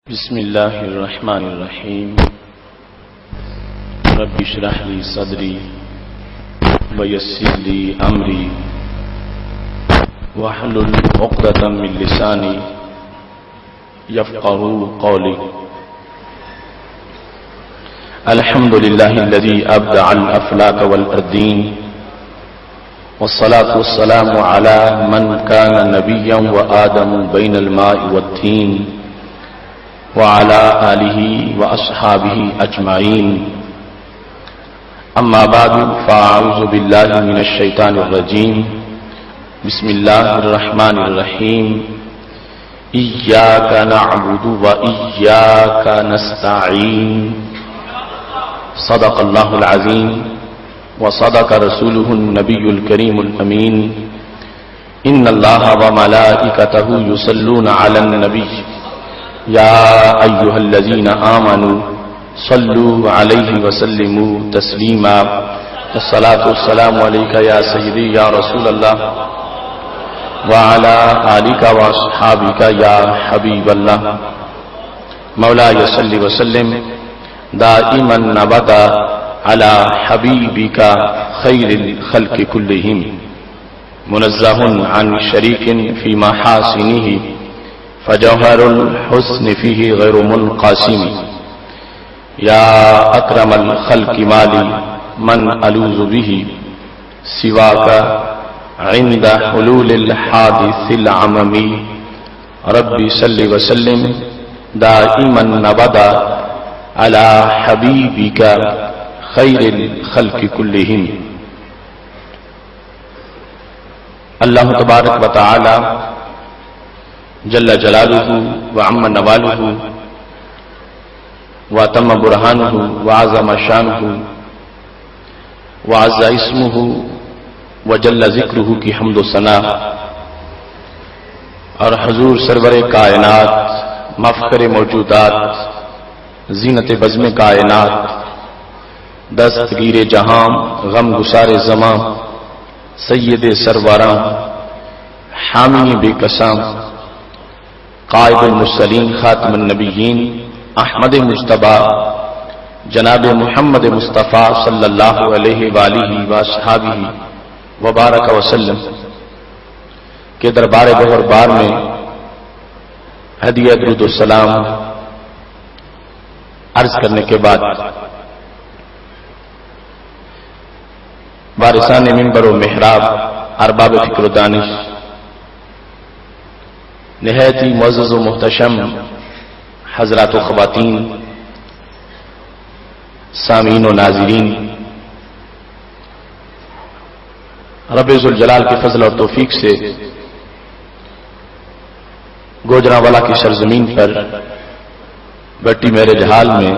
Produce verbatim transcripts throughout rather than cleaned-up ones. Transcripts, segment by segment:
بسم الله الرحمن الرحيم رب اشرح لي صدري ويسر لي أمري واحلل عقدة من لساني يفقهوا قولي. الحمد لله الذي أبدع الأفلاك والأرضين، والصلاة والسلام على من كان نبيا وآدم بين الماء والطين، وعلى آلہ وأصحابہ اجمعین. اما بعد فاعوذ باللہ من الشیطان الرجیم. بسم اللہ الرحمن الرحیم. ایاک نعبد وإیاک نستعین. صدق اللہ العظیم وصدق رسولہ النبی الکریم الامین. ان اللہ وملائکتہ یصلون علی النبی یا ایھا الذین آمنوا صلوا علیہ وسلموا تسلیما. الصلاۃ والسلام علیک یا سیدی یا رسول اللہ وعلی آلک واصحابک یا حبیب اللہ. مولاي صل وسلم دائما ابدا علی حبیبک خیر الخلق کلہم، منزہ عن شریک فی محاسنہ فجوہر الحسن فیہ غیر منقسم. یا اکرم الخلق مالی من الوذ بہ سواک عند حلول الحادث العممی. ربی صل وسلم دائما ابدا علی حبیبک خیر الخلق کلہم. اللہ تبارک و تعالی جل جلالہ وعم نوالہ واتم برہانہ وعظم شانہ وعز اسمہ وجل ذکرہ کی حمد و ثنا، اور حضور سرور کائنات، مفخر موجودات، زینت بزم کائنات، دستگیر جہاں، غم گسار زماں، سید سرواراں، حامی بے قسام، قائد المرسلین، خاتم النبیین، احمد مجتبی جناب محمد مصطفیٰ صلی اللہ علیہ وآلہ وصحابہ وبارک وسلم کے دربار بہر بار میں ہدیہ درود السلام عرض کرنے کے بعد وارثان منبر و محراب، ارباب فکر و دانش، نہایت ہی معزز و محتشم حضرات و خواتین، سامعین و ناظرین، رب ذوالجلال کے فضل اور توفیق سے گوجرانوالا کی سرزمین پر بٹی میرے جہال میں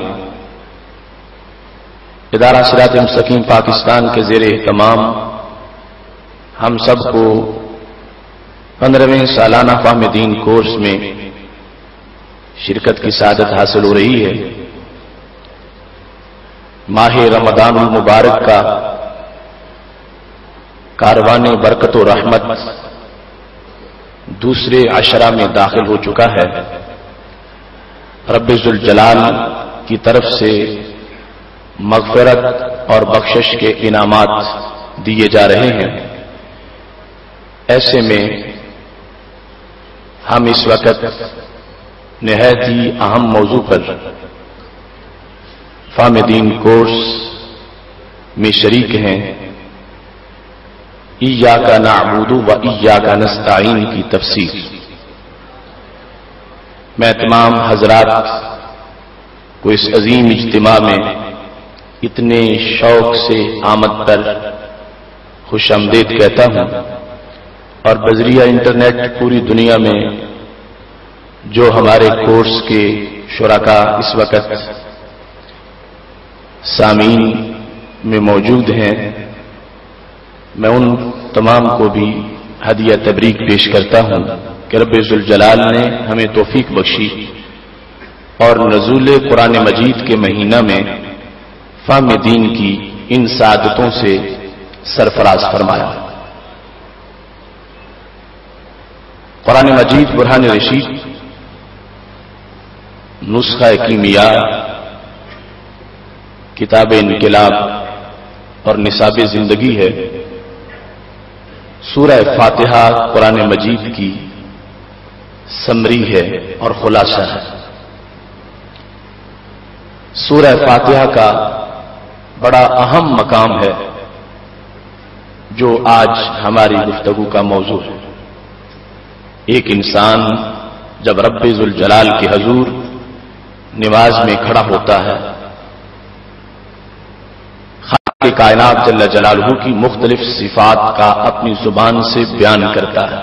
ادارہ صراط مستقیم پاکستان کے زیر اہتمام ہم سب کو پندرہویں سالانہ فہم دین کورس میں شرکت کی سعادت حاصل ہو رہی ہے. ماہ رمضان المبارک کا کاروان برکت و رحمت دوسرے عشرہ میں داخل ہو چکا ہے. رب ذوالجلال کی طرف سے مغفرت اور بخشش کے انعامات دیے جا رہے ہیں. ایسے میں ہم اس وقت نہایت ہی اہم موضوع پر فہم دین کورس میں شریک ہیں. ایاک نعبد و ایاک نستعین کی تفسیر. میں تمام حضرات کو اس عظیم اجتماع میں اتنے شوق سے آمد پر خوش آمدید کہتا ہوں، اور بذریعہ انٹرنیٹ پوری دنیا میں جو ہمارے کورس کے شرکاء اس وقت سامعین میں موجود ہیں، میں ان تمام کو بھی ہدیہ تبریک پیش کرتا ہوں کہ رب ذوالجلال نے ہمیں توفیق بخشی اور نزول قرآن مجید کے مہینہ میں فہم دین کی ان سعادتوں سے سرفراز فرمایا. قرآن مجید برہان رشید نسخہ کیمیا، کتاب انقلاب اور نصاب زندگی ہے۔ سورہ فاتحہ قرآن مجید کی سمری ہے اور خلاصہ ہے۔ سورہ فاتحہ کا بڑا اہم مقام ہے جو آج ہماری گفتگو کا موضوع ہے۔ ایک انسان جب رب ذوالجلال کے حضور نماز میں کھڑا ہوتا ہے، خالق کائنات جل جلالہ کی مختلف صفات کا اپنی زبان سے بیان کرتا ہے۔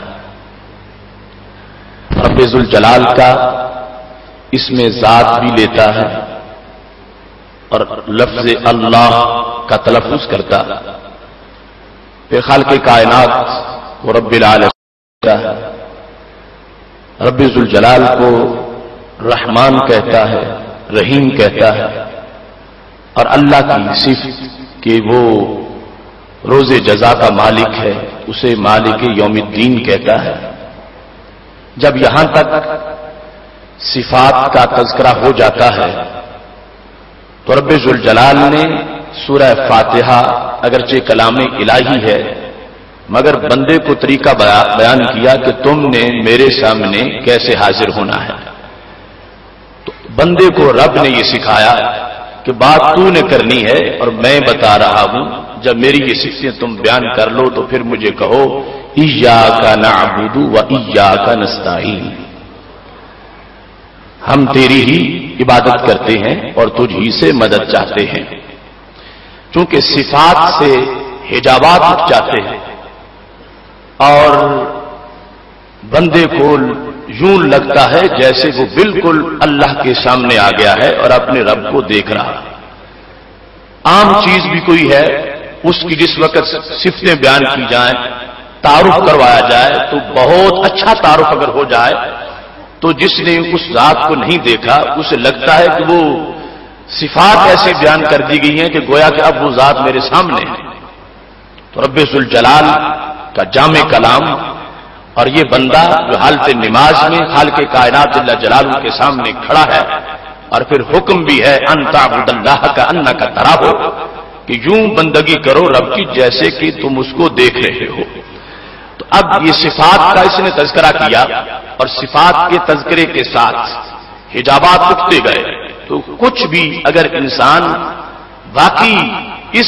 رب ذوالجلال کا اس میں ذات بھی لیتا ہے اور لفظ اللہ کا تلفظ کرتا ہے۔ پھر خالق کائنات کو رب العالمین کہتا ہے، رب ذوالجلال کو رحمان کہتا ہے، رحیم کہتا ہے، اور اللہ کی صفت کہ وہ روز جزا کا مالک ہے اسے مالک یوم الدین کہتا ہے۔ جب یہاں تک صفات کا تذکرہ ہو جاتا ہے تو رب ذوالجلال نے سورہ فاتحہ اگرچہ کلام الہی ہے مگر بندے کو طریقہ بیان کیا کہ تم نے میرے سامنے کیسے حاضر ہونا ہے۔ تو بندے کو رب نے یہ سکھایا کہ بات تو نے کرنی ہے اور میں بتا رہا ہوں، جب میری یہ صفتیں تم بیان کر لو تو پھر مجھے کہو ایاک نعبد و ایاک نستعین، ہم تیری ہی عبادت کرتے ہیں اور تجھ ہی سے مدد چاہتے ہیں۔ چونکہ صفات سے حجابات اٹھ جاتے ہیں اور بندے کو یوں لگتا ہے جیسے وہ بالکل اللہ کے سامنے آ گیا ہے اور اپنے رب کو دیکھ رہا ہے۔ عام چیز بھی کوئی ہے، اس کی جس وقت صفتیں بیان کی جائیں، تعارف کروایا جائے تو بہت اچھا تعارف اگر ہو جائے تو جس نے اس ذات کو نہیں دیکھا اسے لگتا ہے کہ وہ صفات ایسے بیان کر دی گئی ہیں کہ گویا کہ اب وہ ذات میرے سامنے ہے۔ تو رب ذوالجلال کا جامع کلام، اور یہ بندہ جو حالت نماز میں خالق کائنات جل جلالہ کے سامنے کھڑا ہے، اور پھر حکم بھی ہے ان تعبد اللہ کا انک تراہ، کہ یوں بندگی کرو رب کی جیسے کہ تم اس کو دیکھ رہے ہو۔ تو اب یہ صفات کا اس نے تذکرہ کیا اور صفات کے تذکرے کے ساتھ حجابات اٹھتے گئے، تو کچھ بھی اگر انسان واقعی اس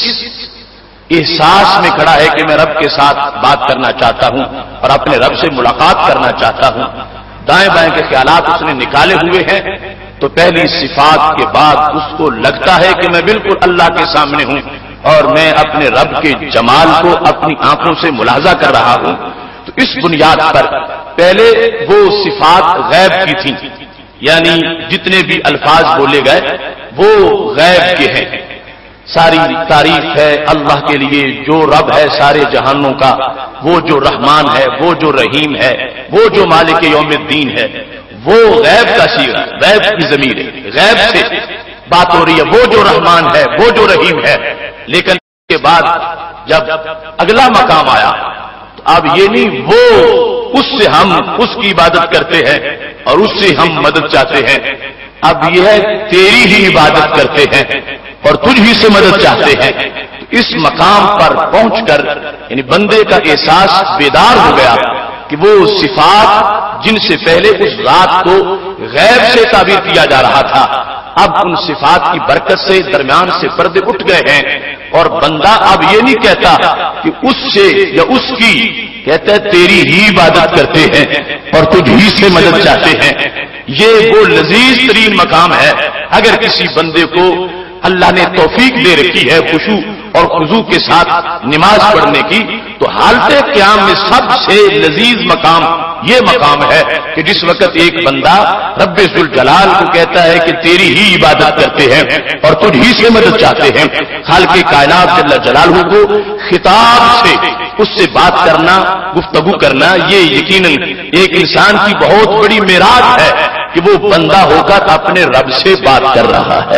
احساس میں کھڑا ہے کہ میں رب کے ساتھ بات کرنا چاہتا ہوں اور اپنے رب سے ملاقات کرنا چاہتا ہوں، دائیں بائیں کے خیالات اس نے نکالے ہوئے ہیں، تو پہلی صفات کے بعد اس کو لگتا ہے کہ میں بالکل اللہ کے سامنے ہوں اور میں اپنے رب کے جمال کو اپنی آنکھوں سے ملاحظہ کر رہا ہوں۔ تو اس بنیاد پر پہلے وہ صفات غیب کی تھیں، یعنی جتنے بھی الفاظ بولے گئے وہ غیب کے ہیں۔ ساری تعریف ہے اللہ کے لیے جو رب ہے سارے جہانوں کا، وہ جو رحمان ہے، وہ جو رحیم ہے، وہ جو مالک یوم الدین ہے، وہ غیب کا صیغہ، غیب کی ضمیر ہے، غیب سے بات ہو رہی ہے، وہ جو رحمان ہے، وہ جو رحیم ہے۔ لیکن اس کے بعد جب اگلا مقام آیا تو اب یہ نہیں وہ اس سے ہم اس کی عبادت کرتے ہیں اور اس سے ہم مدد چاہتے ہیں، اب یہ ہے تیری ہی عبادت کرتے ہیں اور تجھ ہی سے مدد چاہتے ہیں۔ اس مقام پر پہنچ کر یعنی بندے کا احساس بیدار ہو گیا کہ وہ صفات جن سے پہلے اس ذات کو غیب سے تعبیر کیا جا رہا تھا، اب ان صفات کی برکت سے درمیان سے پردے اٹھ گئے ہیں، اور بندہ اب یہ نہیں کہتا کہ اس سے یا اس کی، کہتا ہے تیری ہی عبادت کرتے ہیں اور تجھ ہی سے مدد چاہتے ہیں۔ یہ وہ لذیذ ترین مقام ہے اگر کسی بندے کو اللہ نے توفیق دے رکھی ہے خشوع اور خضوع کے ساتھ نماز پڑھنے کی، تو حالت قیام میں سب سے لذیذ مقام یہ مقام ہے کہ جس وقت ایک بندہ رب ذوالجلال کو کہتا ہے کہ تیری ہی عبادت کرتے ہیں اور تجھ ہی سے مدد چاہتے ہیں، خالق کائنات جل جلالہ کو خطاب سے اس سے بات کرنا، گفتگو کرنا، یہ یقیناً ایک انسان کی بہت بڑی معراج ہے کہ وہ بندہ ہو کر اپنے رب سے بات کر رہا ہے۔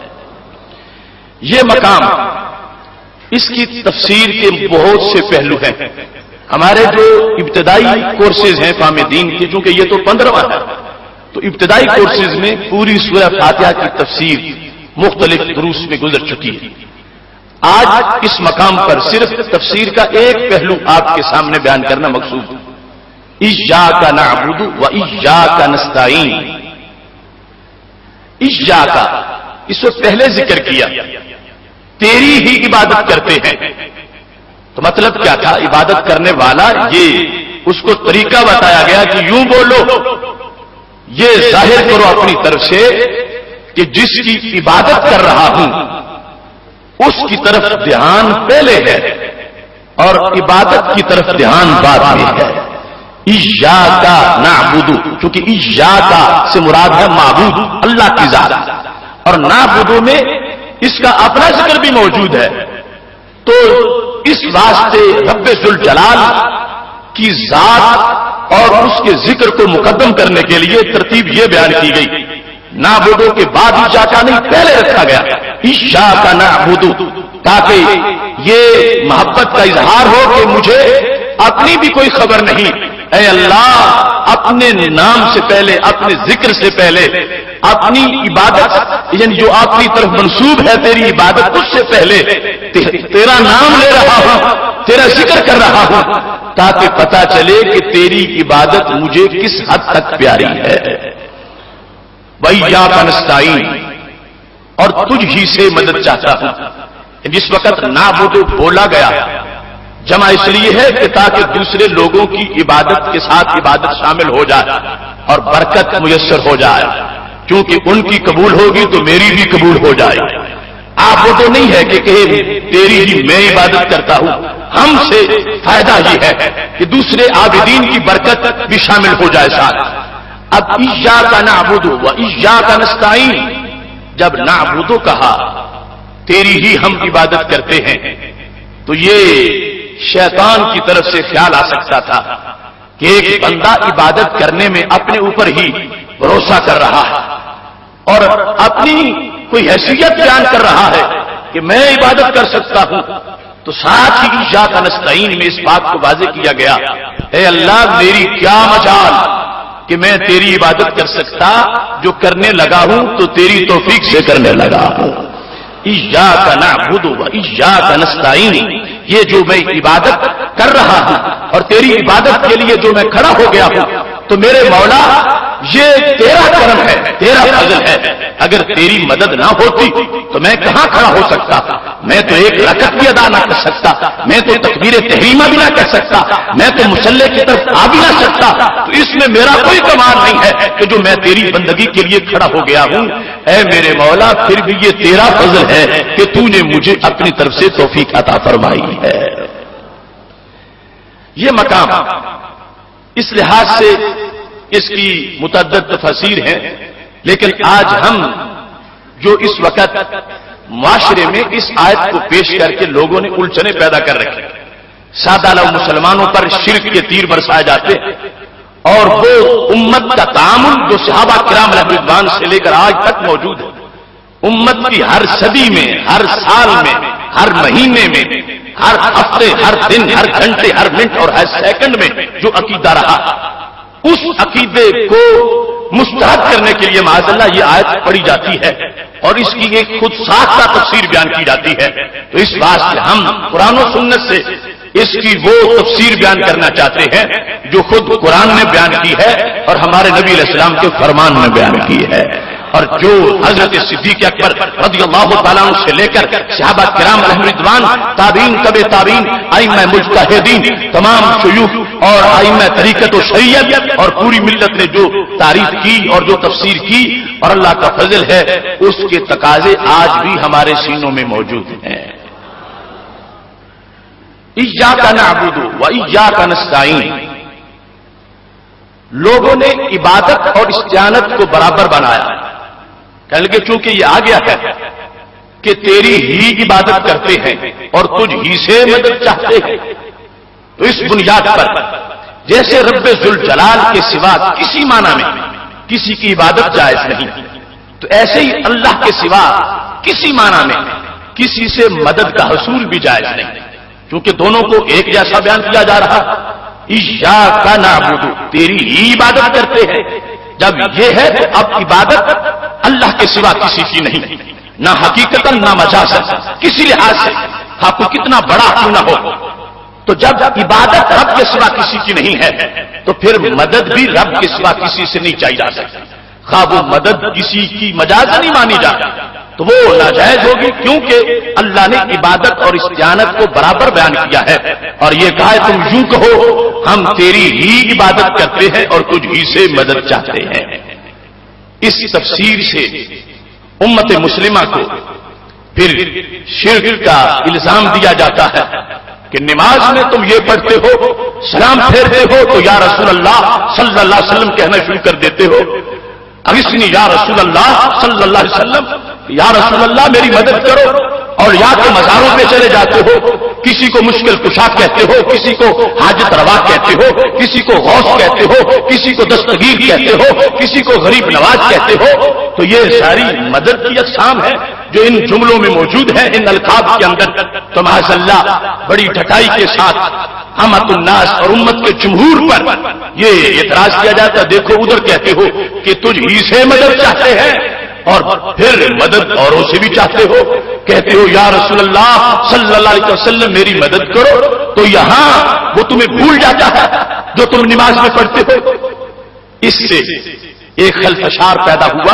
یہ مقام، اس کی تفسیر کے بہت سے پہلو ہیں۔ ہمارے جو ابتدائی کورسز ہیں فہم دین کے، چونکہ یہ تو پندرہواں ہے، تو ابتدائی کورسز میں پوری سورہ فاتحہ کی تفسیر مختلف دروس میں گزر چکی ہے. آج اس مقام پر صرف تفسیر کا ایک پہلو آپ کے سامنے بیان کرنا مقصود ہے. ایاک نعبد و ایاک نستعین. ایاک اس سے پہلے ذکر کیا تیری ہی عبادت کرتے ہیں. تو مطلب کیا تھا؟ عبادت کرنے والا یہ اس کو طریقہ بتایا گیا کہ یوں بولو، یہ ظاہر کرو اپنی طرف سے کہ جس کی عبادت کر رہا ہوں اس کی طرف دھیان پہلے ہے اور عبادت کی طرف دھیان بعد میں ہے. ایاک نعبد، چونکہ ایاک سے مراد ہے معبود اللہ کی ذات، اور نعبد میں اس کا اپنا ذکر بھی موجود ہے. تو اس واسطے رب ذوالجلال کی ذات اور اس کے ذکر کو مقدم کرنے کے لیے ترتیب یہ بیان کی گئی. نعبدو کے بعد ایاک نہیں پہلے رکھا گیا ایاک نعبد، تاکہ یہ محبت کا اظہار ہو کہ مجھے اپنی بھی کوئی خبر نہیں. اے اللہ، اپنے نام سے پہلے، اپنے ذکر سے پہلے، اپنی عبادت یعنی جو آپ کی طرف منسوب ہے تیری عبادت، اس سے پہلے تیرا نام لے رہا ہوں، تیرا ذکر کر رہا ہوں، تاکہ پتا چلے کہ تیری عبادت مجھے کس حد تک پیاری ہے. وَإِيَّاكَ نَسْتَعِينُ، اور تجھ ہی سے مدد چاہتا ہوں. جس وقت نعبد بولا گیا جمع اس لیے ہے کہ تاکہ دوسرے لوگوں کی عبادت کے ساتھ عبادت شامل ہو جائے اور برکت میسر ہو جائے. کیونکہ ان کی قبول ہوگی تو میری بھی قبول ہو جائے. آپ وہ تو نہیں ہے کہ کہے تیری ہی میں عبادت کرتا ہوں. ہم سے فائدہ یہ ہے کہ دوسرے عابدین کی برکت بھی شامل ہو جائے ساتھ. اب ایاک نعبد و ایاک نستعین، جب نعبد کہا تیری ہی ہم عبادت کرتے ہیں، تو یہ شیطان کی طرف سے خیال آ سکتا تھا کہ ایک بندہ عبادت کرنے میں اپنے اوپر ہی بھروسہ کر رہا ہے اور اپنی کوئی حیثیت بیان کر رہا ہے کہ میں عبادت کر سکتا ہوں. تو ساتھ ہی ایاک نستعین میں اس بات کو واضح کیا گیا، اے اللہ میری کیا مجال کہ میں تیری عبادت کر سکتا، جو کرنے لگا ہوں تو تیری توفیق سے کرنے لگا ہوں. ایاک نعبد و ایاک نستعین، یہ جو میں عبادت کر رہا ہوں اور تیری عبادت کے لیے جو میں کھڑا ہو گیا ہوں، تو میرے مولا یہ تیرا کرم ہے، تیرا فضل ہے. اگر تیری مدد نہ ہوتی تو میں کہاں کھڑا ہو سکتا؟ میں تو ایک رکعت بھی ادا نہ کر سکتا، میں تو تکبیر تحریمہ بھی نہ کر سکتا، میں تو مصلی کی طرف آ بھی نہ سکتا. تو اس میں میرا کوئی کمال نہیں ہے کہ جو میں تیری بندگی کے لیے کھڑا ہو گیا ہوں. اے میرے مولا، پھر بھی یہ تیرا فضل ہے کہ تو نے مجھے اپنی طرف سے توفیق عطا فرمائی ہے. یہ مقام اس لحاظ سے اس کی متعدد تفاسیر ہیں، لیکن آج ہم جو اس وقت معاشرے میں اس آیت کو پیش کر کے لوگوں نے الجھنیں پیدا کر رکھی، سادہ لوگ مسلمانوں پر شرک کے تیر برسائے جاتے اور وہ امت کا تعامل جو صحابہ کرام علیہ رضوان سے لے کر آج تک موجود ہے، امت کی ہر صدی میں، ہر سال میں، ہر مہینے میں، ہر ہفتے، ہر دن، ہر گھنٹے، ہر منٹ اور ہر سیکنڈ میں جو عقیدہ رہا، اس عقیدے کو مسترد کرنے کے لیے معاذ اللہ یہ آیت پڑھی جاتی ہے اور اس کی ایک خود ساختہ تفسیر بیان کی جاتی ہے. تو اس واسطے ہم قرآن و سنت سے اس کی وہ تفسیر بیان کرنا چاہتے ہیں جو خود قرآن نے بیان کی ہے اور ہمارے نبی علیہ السلام کے فرمان میں بیان کی ہے، اور جو حضرت صدیق اکبر رضی اللہ تعالیٰ عنہ سے لے کر صحابہ کرام علیہ رضوان، تابعین، تبع تابعین، ائمہ مجتہدین، تمام شیوخ اور ائمہ طریقت و شریعت اور پوری ملت نے جو تعریف کی اور جو تفسیر کی، اور اللہ کا فضل ہے اس کے تقاضے آج بھی ہمارے سینوں میں موجود ہیں. ایاک نعبد و ایاک نستعین، لوگوں نے عبادت اور استعانت کو برابر بنایا، کہنے لگے چونکہ یہ آ گیا ہے کہ تیری ہی عبادت کرتے ہیں اور تجھ ہی سے مدد چاہتے ہیں، تو اس بنیاد پر جیسے رب ذوالجلال کے سوا کسی معنی میں کسی کی عبادت جائز نہیں، تو ایسے ہی اللہ کے سوا کسی معنی میں کسی سے مدد کا حصول بھی جائز نہیں، کیونکہ دونوں کو ایک جیسا بیان کیا جا رہا. ایاک نعبد، تیری ہی عبادت کرتے ہیں، جب یہ ہے تو اب عبادت اللہ کے سوا کسی کی نہیں، نہ حقیقتاً نہ مجازاً، کسی لحاظ سے ہاں کوئی کتنا بڑا کیوں نہ ہو۔ تو جب عبادت رب کے سوا کسی کی نہیں ہے تو پھر مدد بھی رب کے سوا کسی سے نہیں چاہی جا سکتی، خواہ وہ مدد کسی کی مجازاً نہیں مانی جاتی تو وہ ناجائز ہوگی، کیونکہ اللہ نے عبادت اور استعانت کو برابر بیان کیا ہے اور یہ کہا ہے تم یوں کہو ہم تیری ہی عبادت کرتے ہیں اور تجھ ہی سے مدد چاہتے ہیں۔ اس تفسیر سے امت مسلمہ کو پھر شرک کا الزام دیا جاتا ہے کہ نماز میں تم یہ پڑھتے ہو، سلام پھیرتے ہو تو یا رسول اللہ صلی اللہ علیہ وسلم کہنا شروع کر دیتے ہو، اغثنی یا رسول اللہ صلی اللہ علیہ وسلم، یا رسول اللہ میری مدد کرو، اور یا تو مزاروں پہ چلے جاتے ہو، کسی کو مشکل کشا کہتے ہو، کسی کو حاجت روا کہتے ہو، کسی کو غوث کہتے ہو، کسی کو دستگیر کہتے ہو، کسی کو غریب نواز کہتے ہو۔ تو یہ ساری مدد کی اقسام ہے جو ان جملوں میں موجود ہے، ان القاب کے اندر۔ تو معاذ اللہ بڑی ڈٹائی کے ساتھ امت الناس اور امت کے جمہور پر یہ اعتراض کیا جاتا ہے، دیکھو ادھر کہتے ہو کہ تجھ ہی سے مدد چاہتے ہیں اور پھر مدد اوروں سے بھی چاہتے ہو، کہتے ہو یا رسول اللہ صلی اللہ علیہ وسلم میری مدد کرو، تو یہاں وہ تمہیں بھول جاتا ہے جو تم نماز میں پڑھتے ہو۔ اس سے ایک خلفشار پیدا ہوا،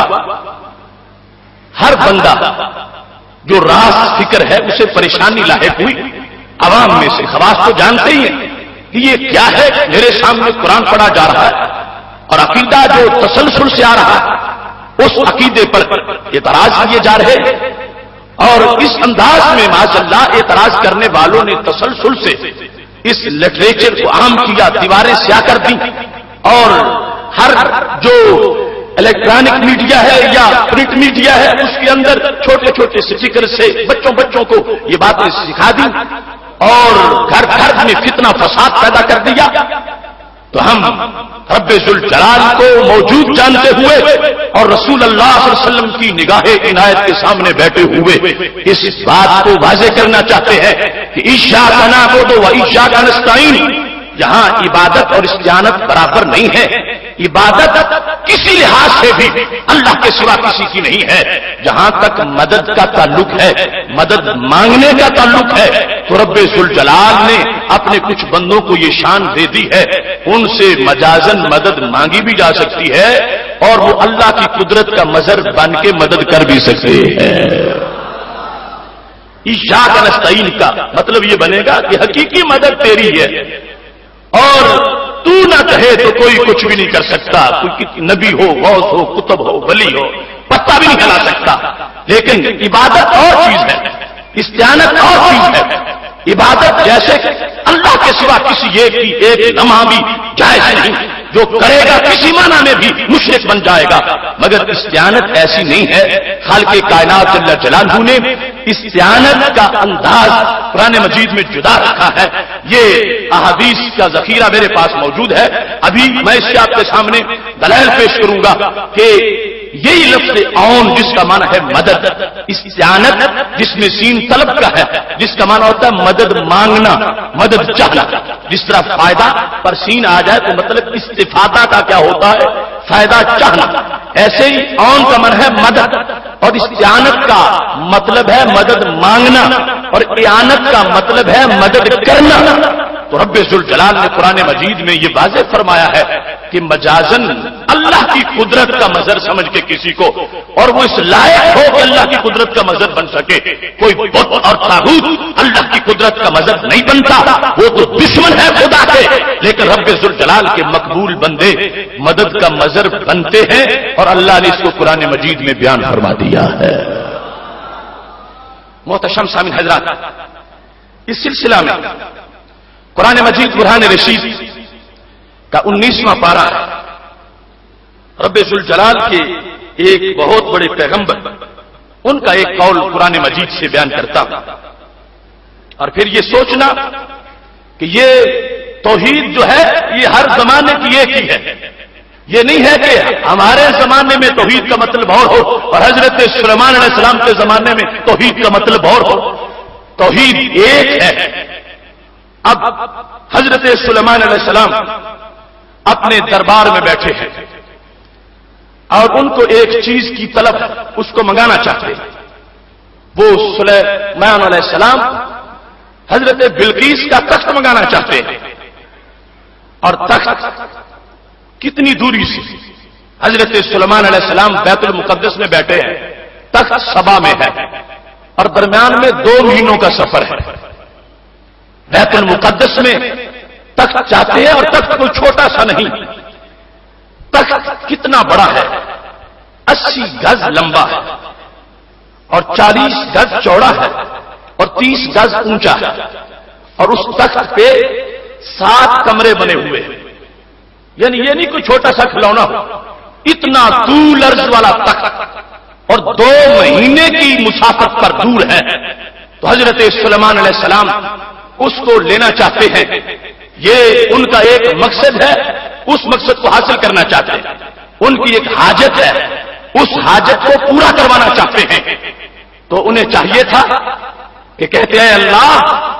ہر بندہ جو راز فکر ہے اسے پریشانی لاحق ہوئی، عوام میں سے خواص تو جانتے ہی ہیں کہ یہ کیا ہے، میرے سامنے قرآن پڑھا جا رہا ہے اور عقیدہ جو تسلسل سے آ رہا ہے اس عقیدے پر اعتراض کیے جا رہے ہیں، اور اس انداز میں معاذ اللہ اعتراض کرنے والوں نے تسلسل سے اس لٹریچر کو عام کیا، دیواریں سیاہ کر دی، اور ہر جو الیکٹرانک میڈیا ہے یا پرنٹ میڈیا ہے اس کے اندر چھوٹے چھوٹے اسٹیکر سے بچوں بچوں کو یہ باتیں سکھا دی اور گھر گھر میں فتنہ فساد پیدا کر دیا۔ تو ہم رب ذوالجلال کو موجود جانتے ہوئے اور رسول اللہ صلی اللہ علیہ وسلم کی نگاہ عنایت کے سامنے بیٹھے ہوئے اس بات کو واضح کرنا چاہتے ہیں کہ ایشاک نعبد و ایشاک نستعین، یہاں عبادت اور استعانت برابر نہیں ہے۔ عبادت کسی لحاظ سے بھی اللہ کے سوا کسی کی نہیں ہے، جہاں تک مدد کا تعلق ہے، مدد مانگنے کا تعلق ہے تو رب ذوالجلال نے اپنے کچھ بندوں کو یہ شان دے دی ہے، ان سے مجازن مدد مانگی بھی جا سکتی ہے اور وہ اللہ کی قدرت کا مظہر بن کے مدد کر بھی سکتے ہیں۔ ایشاک نستعین کا مطلب یہ بنے گا کہ حقیقی مدد تیری ہے اور تو نہ کہے تو کوئی کچھ بھی نہیں کر سکتا، کوئی نبی ہو، غوث ہو، کتب ہو، ولی ہو، پتہ بھی نہیں ہلا سکتا۔ لیکن عبادت اور چیز ہے، استعانت اور چیز ہے۔ عبادت جیسے اللہ کے سوا کسی ایک کی ایک لمحہ بھی جائز نہیں، جو کرے گا کسی معنی میں بھی مشرک بن جائے گا، مگر استعانت ایسی نہیں ہے۔ خالق کائنات جل جلالہ نے استعانت کا انداز قرآن مجید میں جدا رکھا ہے۔ یہ احادیث کا ذخیرہ میرے پاس موجود ہے، ابھی میں اس سے آپ کے سامنے دلائل پیش کروں گا کہ یہی لفظ اون جس کا معنی ہے مدد، استعانت جس میں سین طلب کا ہے، جس کا معنی ہوتا ہے مدد مانگنا، مدد چاہنا۔ جس طرح فائدہ پر سین آ جائے تو مطلب استفادہ کا کیا ہوتا ہے، فائدہ چاہنا، ایسے ہی اون کا معنی ہے مدد، اور استعانت کا مطلب ہے مدد مانگنا، اور اعانت کا مطلب ہے مدد کرنا۔ تو رب ذوالجلال نے قرآن مجید میں یہ واضح فرمایا ہے کہ مجازن اللہ کی قدرت کا مظہر سمجھ کے کسی کو، اور وہ اس لائق ہو کہ اللہ کی قدرت کا مظہر بن سکے، کوئی بت اور طاغوت اللہ کی قدرت کا مظہر نہیں بنتا، وہ تو دشمن ہے خدا کے، لیکن رب ذوالجلال کے مقبول بندے مدد کا مظہر بنتے ہیں، اور اللہ نے اس کو قرآن مجید میں بیان فرما دیا ہے۔ محتشم سامعین حضرات، اس سلسلہ میں قرآن مجید برہان رشید کا انیسواں پارہ ہے۔ رب ذوالجلال کے ایک بہت بڑے پیغمبر، ان کا ایک قول قرآن مجید سے بیان کرتا ہوں، اور پھر یہ سوچنا کہ یہ توحید جو ہے یہ ہر زمانے کی ایک ہی ہے۔ یہ نہیں ہے کہ ہمارے زمانے میں توحید کا مطلب اور ہو اور حضرت سلیمان علیہ السلام کے زمانے میں توحید کا مطلب اور ہو۔ توحید ایک ہے۔ اب حضرت سلیمان علیہ السلام اپنے دربار میں بیٹھے ہیں، اور ان کو ایک چیز کی طلب اس کو منگانا چاہتے ہیں. وہ سلیمان علیہ السلام حضرت بلقیس کا تخت منگانا چاہتے ہیں. اور تخت کتنی دوری سے؟ حضرت سلیمان علیہ السلام بیت المقدس میں بیٹھے ہیں، تخت سبا میں ہے، اور درمیان میں دو مہینوں کا سفر ہے. بیت المقدس میں تخت چاہتے ہیں، اور تخت کوئی چھوٹا سا نہیں. تخت کتنا بڑا ہے؟ اسی گز لمبا ہے اور چالیس گز چوڑا ہے اور تیس گز اونچا ہے. اور اس تخت پہ سات کمرے بنے ہوئے ہیں. یعنی یہ نہیں کوئی چھوٹا سا کھلونا ہو، اتنا طول عرض والا تخت، اور دو مہینے کی مسافت پر دور ہے. تو حضرت سلیمان علیہ السلام اس کو لینا چاہتے ہیں. یہ ان کا ایک مقصد ہے، اس مقصد کو حاصل کرنا چاہتے ہیں. ان کی ایک حاجت ہے، اس حاجت کو پورا کروانا چاہتے ہیں. تو انہیں چاہیے تھا کہ کہتے ہیں اللہ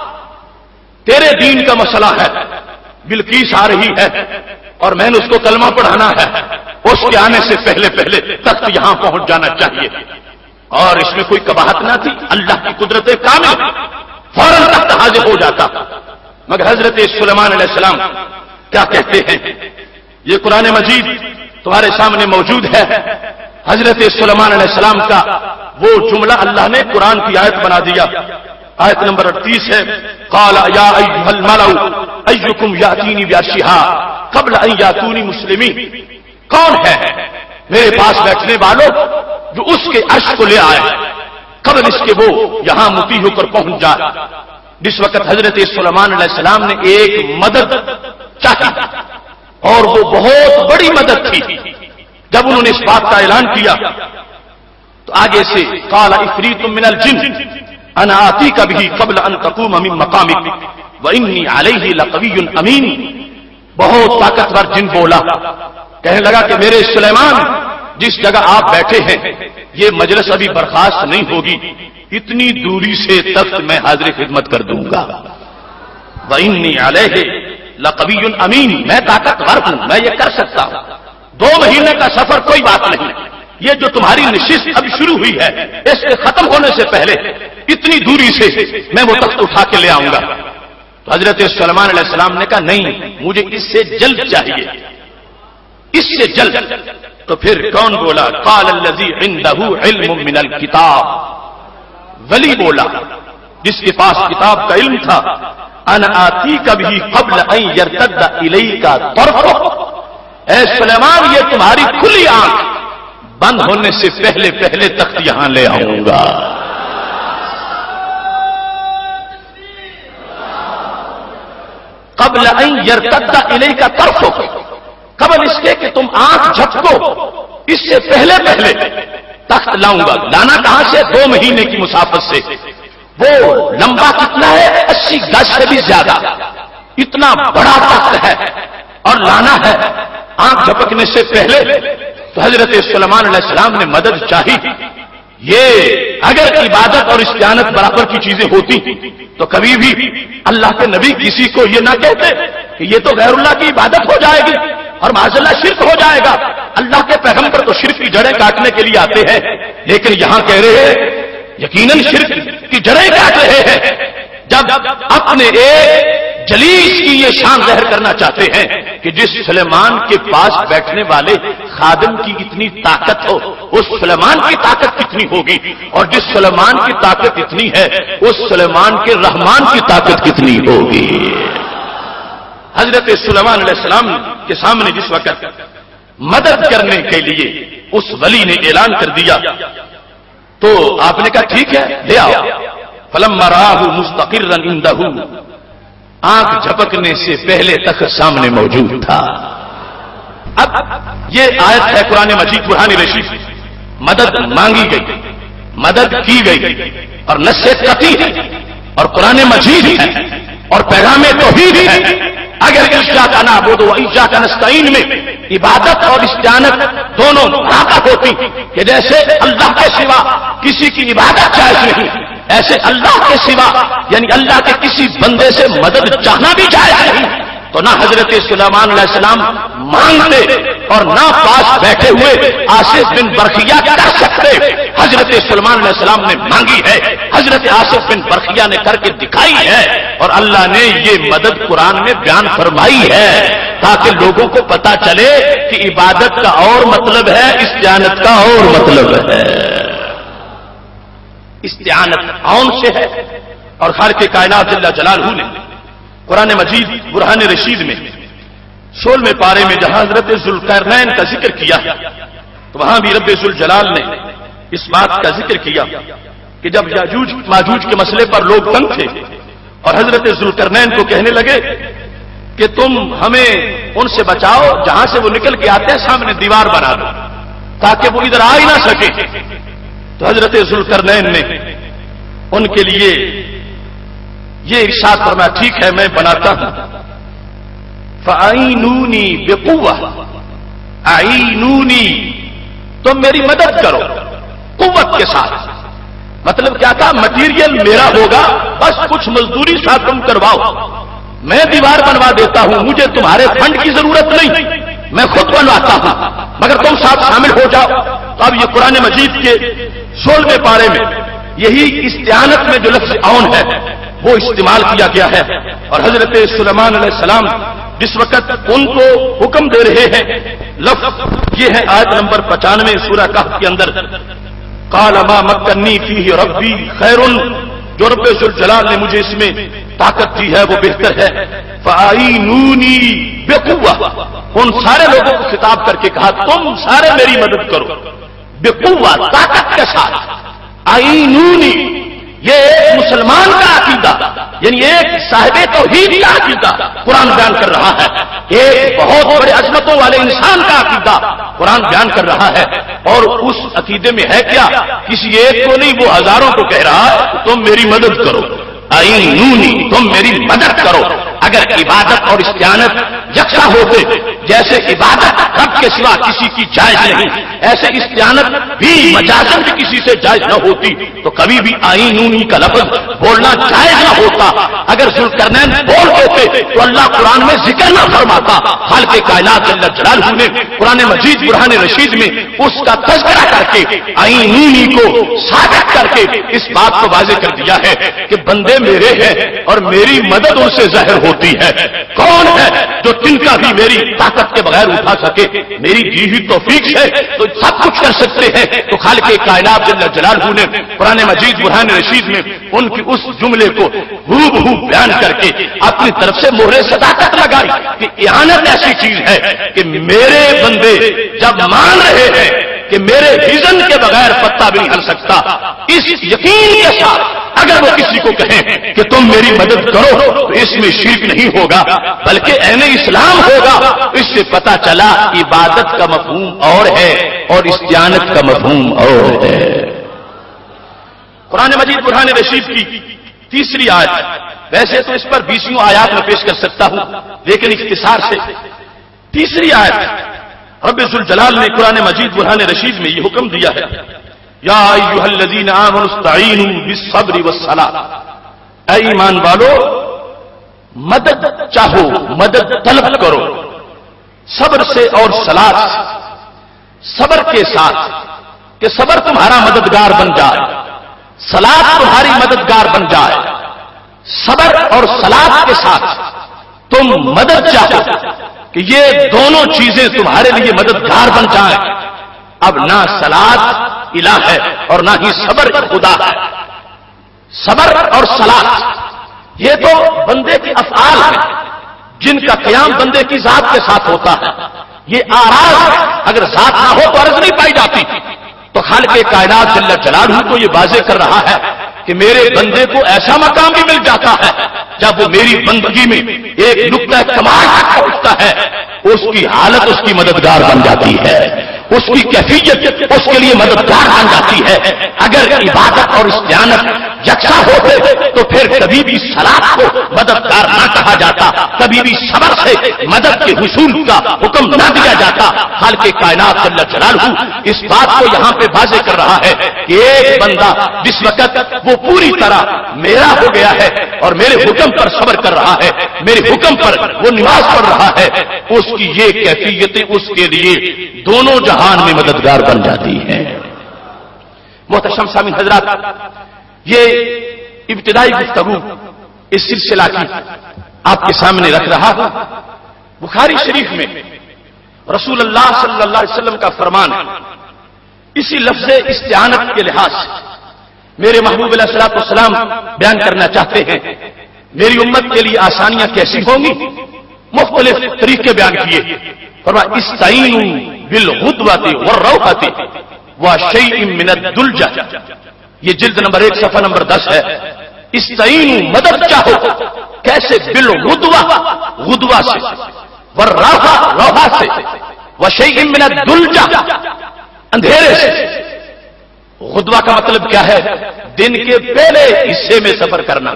تیرے دین کا مسئلہ ہے، بلقیس آ رہی ہے اور میں نے اس کو کلمہ پڑھانا ہے، اس کے آنے سے پہلے پہلے تخت یہاں پہنچ جانا چاہیے. اور اس میں کوئی قباحت نہ تھی، اللہ کی قدرت کامل، فوراً تخت حاضر ہو جاتا. مگر حضرت سلیمان علیہ السلام کیا کہتے ہیں؟ یہ قرآن مجید تمہارے سامنے موجود ہے. حضرت سلیمان علیہ السلام کا وہ جملہ اللہ نے قرآن کی آیت بنا دیا. آیت نمبر اڑتیس ہے، قال یا ایھا الملأ ایکم یاتینی بعرشھا قبل ان یاتونی مسلمین. کون ہے میرے پاس بیٹھنے والوں جو اس کے عرش کو لے آئے قبل اس کے وہ یہاں مطیع ہو کر پہنچ جائے. جس وقت حضرت سلیمان علیہ السلام نے ایک مدد چاہی اور وہ بہت بڑی مدد تھی. جب انہوں نے اس بات کا اعلان کیا تو آگے سے قال عفریت من الجن انا آتیک بہ قبل ان تقوم من مقامک وانی علیہ لقوی امین. بہت طاقتور جن بولا، کہنے لگا کہ میرے سلیمان جس جگہ آپ بیٹھے ہیں یہ مجلس ابھی برخاست نہیں ہوگی، اتنی دوری سے تخت میں حاضر خدمت کر دوں گا. وانی علیہ لقوی امین، میں طاقتور ہوں، میں یہ کر سکتا ہوں. دو مہینے کا سفر کوئی بات نہیں. یہ جو تمہاری نشست اب شروع ہوئی ہے اس کے ختم ہونے سے پہلے اتنی دوری سے میں وہ تخت اٹھا کے لے آؤں گا. تو حضرت سلیمان علیہ السلام نے کہا نہیں، مجھے اس سے جلد چاہیے، اس سے جلد. تو پھر کون بولا؟ قال الذی عنده علم من الکتاب. ولی بولا جس کے پاس کتاب کا علم تھا، انا آتیک بہ قبل ان یرتد الیک طرفک. اے سلیمان یہ تمہاری کھلی آنکھ بند ہونے سے پہلے پہلے تخت یہاں لے آؤں گا. قبل ان یرتد الیک طرفک، قبل اس کے کہ تم آنکھ جھپکو اس سے پہلے پہلے تخت لاؤں گا. لانا کہاں سے؟ دو مہینے کی مسافت سے. وہ لمبا کتنا ہے؟ اسی گز سے بھی زیادہ. اتنا بڑا تخت ہے اور لانا ہے آنکھ جھپکنے سے پہلے. تو حضرت سلیمان علیہ السلام نے مدد چاہی. یہ اگر عبادت اور استعانت برابر کی چیزیں ہوتی تو کبھی بھی اللہ کے نبی کسی کو یہ نہ کہتے کہ یہ تو غیر اللہ کی عبادت ہو جائے گی اور معاذ اللہ شرک ہو جائے گا. اللہ کے پیغمبر تو شرک کی جڑیں کاٹنے کے لیے آتے ہیں، لیکن یہاں کہہ رہے ہیں یقیناً شرک کی جڑیں کاٹ رہے ہیں جب اپنے ایک جلیس کی یہ شان ظاہر کرنا چاہتے ہیں کہ جس سلیمان کے پاس بیٹھنے والے خادم کی اتنی طاقت ہو، اس سلیمان کی طاقت کتنی ہوگی، اور جس سلیمان کی طاقت اتنی ہے اس سلیمان کے رحمان کی طاقت کتنی ہوگی. حضرت سلیمان علیہ السلام کے سامنے جس وقت مدد کرنے کے لیے اس ولی نے اعلان کر دیا تو آپ نے کہا ٹھیک ہے لے آؤ. فلما رآہ مستقرا عنده، آنکھ جھپکنے سے پہلے تک سامنے موجود تھا. اب یہ آیت ہے قرآن مجید برہان رشید. مدد مانگی گئی، مدد کی گئی اور نص قطعی ہے اور قرآن مجید ہے اور پیغام توحید ہے. اگر ایاک نعبد و ایاک نستعین میں عبادت اور استعانت دونوں برابر ہوتی کہ جیسے اللہ کے سوا کسی کی عبادت جائز نہیں، ایسے اللہ کے سوا یعنی اللہ کے کسی بندے سے مدد چاہنا بھی جائز نہیں، تو نہ حضرت سلیمان علیہ السلام مانگتے اور نہ پاس بیٹھے ہوئے آصف بن برقیہ کر سکتے. حضرت سلیمان علیہ السلام نے مانگی ہے, حضرت آصف بن برقیہ نے کر کے دکھائی ہے, اور اللہ نے یہ مدد قرآن میں بیان فرمائی ہے تاکہ لوگوں کو پتا چلے کہ عبادت کا اور مطلب ہے, استعانت کا اور مطلب ہے. استعانت عون سے ہے, اور خالق کائنات جل جلالہ نے قرآن مجید برہان رشید میں سولہویں پارے میں جہاں حضرت ذوالقرنین کا ذکر کیا تو وہاں بھی رب ذوالجلال نے اس بات کا ذکر کیا کہ جب یاجوج ماجوج کے مسئلے پر لوگ تنگ تھے اور حضرت ذوالقرنین کو کہنے لگے کہ تم ہمیں ان سے بچاؤ جہاں سے وہ نکل کے آتے ہیں, سامنے دیوار بنا دو تاکہ وہ ادھر آ ہی نہ سکے. تو حضرت ذوالقرنین نے ان کے لیے یہ ارشاد فرمایا, ٹھیک ہے میں بناتا ہوں. فَأَعِينُونِي بِقُوَّةٍ, اعینونی تم میری مدد کرو قوت کے ساتھ. مطلب کیا تھا, مٹیریل میرا ہوگا, بس کچھ مزدوری ساتھ تم کرواؤ, میں دیوار بنوا دیتا ہوں, مجھے تمہارے فنڈ کی ضرورت نہیں, میں خود بنواتا ہوں, مگر تم ساتھ شامل ہو جاؤ. تو اب یہ قرآن مجید کے سولہویں پارے میں یہی استعانت میں جو لفظ عون ہے وہ استعمال کیا گیا ہے. اور حضرت سلیمان علیہ السلام جس وقت ان کو حکم دے رہے ہیں, لفظ یہ ہے آیت نمبر پچانوے سورہ کہف کے اندر, قال ما مکنی فیہ ربی خیر, جو رب ذوالجلال نے مجھے اس میں طاقت دی ہے وہ بہتر ہے. فاعینونی بقوہ, ان سارے لوگوں کو خطاب کر کے کہا تم سارے میری مدد کرو بقوہ, طاقت کے ساتھ. اعینونی یہ ایک مسلمان کا عقیدہ, یعنی ایک صاحب توحید کا عقیدہ قرآن بیان کر رہا ہے, ایک بہت بڑے عظمتوں والے انسان کا عقیدہ قرآن بیان کر رہا ہے. اور اس عقیدے میں ہے کیا, کسی ایک کو نہیں, وہ ہزاروں کو کہہ رہا ہے تم میری مدد کرو. اعینونی تم میری مدد کرو. اگر عبادت اور استعانت یکساں ہوتے, جیسے عبادت رب کے سوا کسی کی جائز نہیں, ایسے استعانت بھی مجازن بھی کسی سے جائز نہ ہوتی, تو کبھی بھی اعینونی کا لفظ بولنا جائز نہ ہوتا. اگر ذوالقرنین بول دیتے تو اللہ قرآن میں ذکر نہ فرماتا. خالق کائنات جل جلالہ نے قرآن مجید برہان رشید میں اس کا تذکرہ کر کے اعینونی کو ثابت کر کے اس بات کو واضح کر دیا ہے کہ بندے میرے ہیں اور میری مدد ان سے ظاہر ہوتی ہے. کون ہے جو تنکا بھی میری طاقت کے بغیر اٹھا سکے, میری دی ہوئی توفیق سے تو سب کچھ کر سکتے ہیں. تو خالق کائنات جل جلالہ نے قرآن مجید برہان رشید میں ان کی اس جملے کو ہو بہو بیان کر کے اپنی طرف سے مہر صداقت لگائی کہ اعانت ایسی چیز ہے کہ میرے بندے جب مان رہے ہیں کہ میرے ویژن کے بغیر پتا بھی نہیں ہل سکتا, اس یقین کے ساتھ اگر وہ کسی کو کہیں کہ تم میری مدد کرو تو اس میں شرک نہیں ہوگا بلکہ عین اسلام ہوگا. اس سے پتا چلا عبادت کا مفہوم اور ہے اور استعانت کا مفہوم اور ہے. قرآن مجید برہان رشید کی تیسری آیت, ویسے تو اس پر بیسیوں آیات میں پیش کر سکتا ہوں لیکن اختصار سے تیسری آیت رب ذوالجلال نے قرآن مجید برہان رشید میں یہ حکم دیا ہے, یا ایھا الذین آمنوا استعینوا بالصبر والصلاۃ, اے ایمان والو مدد چاہو, مدد طلب کرو صبر سے اور صلاۃ سے. صبر کے ساتھ کہ صبر تمہارا مددگار بن جائے, صلاۃ تمہاری مددگار بن جائے. صبر اور صلاۃ کے ساتھ تم مدد چاہو کہ یہ دونوں چیزیں تمہارے لیے مددگار بن جائیں. اب نہ صلاۃ الہ ہے اور نہ ہی صبر خدا ہے. صبر اور صلاۃ یہ تو بندے کے افعال ہیں جن کا قیام بندے کی ذات کے ساتھ ہوتا ہے. یہ آراز ہے, اگر ذات نہ ہو تو عرض نہیں پائی جاتی. تو خالق کائنات جل جلالہ کو یہ واضح کر رہا ہے کہ میرے بندے کو ایسا مقام بھی مل جاتا ہے جب وہ میری بندگی میں ایک نقطہ کمال تک پہنچتا ہے, اس کی حالت اس کی مددگار بن جاتی ہے, اس کی کیفیت اس کے لیے مددگار بن جاتی ہے. اگر عبادت اور استعانت یکساں ہوتے تو پھر کبھی بھی صلاح کو مددگار نہ کہا جاتا، کبھی بھی صبر سے مدد کے حصول کا حکم نہ دیا جاتا۔ خالق کائنات جل جلالہ اس بات کو یہاں پہ واضح کر رہا ہے کہ ایک بندہ جس وقت وہ پوری طرح میرا ہو گیا ہے اور میرے حکم پر صبر کر رہا ہے، میرے حکم پر وہ نماز پڑھ رہا ہے، اس کی یہ کیفیتیں اس کے لیے دونوں جہان میں مددگار بن جاتی ہیں۔ محترم سامعین حضرات، یہ ابتدائی گفتگو اس سلسلہ کی آپ کے سامنے رکھ رہا ہوں۔ بخاری شریف میں رسول اللہ صلی اللہ علیہ وسلم کا فرمان ہے، اسی لفظ استعانت کے لحاظ سے میرے محبوب علیہ الصلوۃ والسلام بیان کرنا چاہتے ہیں میری امت کے لیے آسانیاں کیسی ہوں گی۔ مختلف طریقے بیان کیے، فرمایا استعینوا بالغدوۃ والروحۃ وشیء من الدلجہ، یہ جلد نمبر ایک صفحہ نمبر دس ہے۔ استعینوا مدد چاہو، کیسے؟ بالغدوہ، غدوہ سے، والروحہ، روحہ سے، وشیء من الدلجہ، اندھیرے سے۔ غدوہ کا مطلب کیا ہے؟ دن کے پہلے حصے میں سفر کرنا۔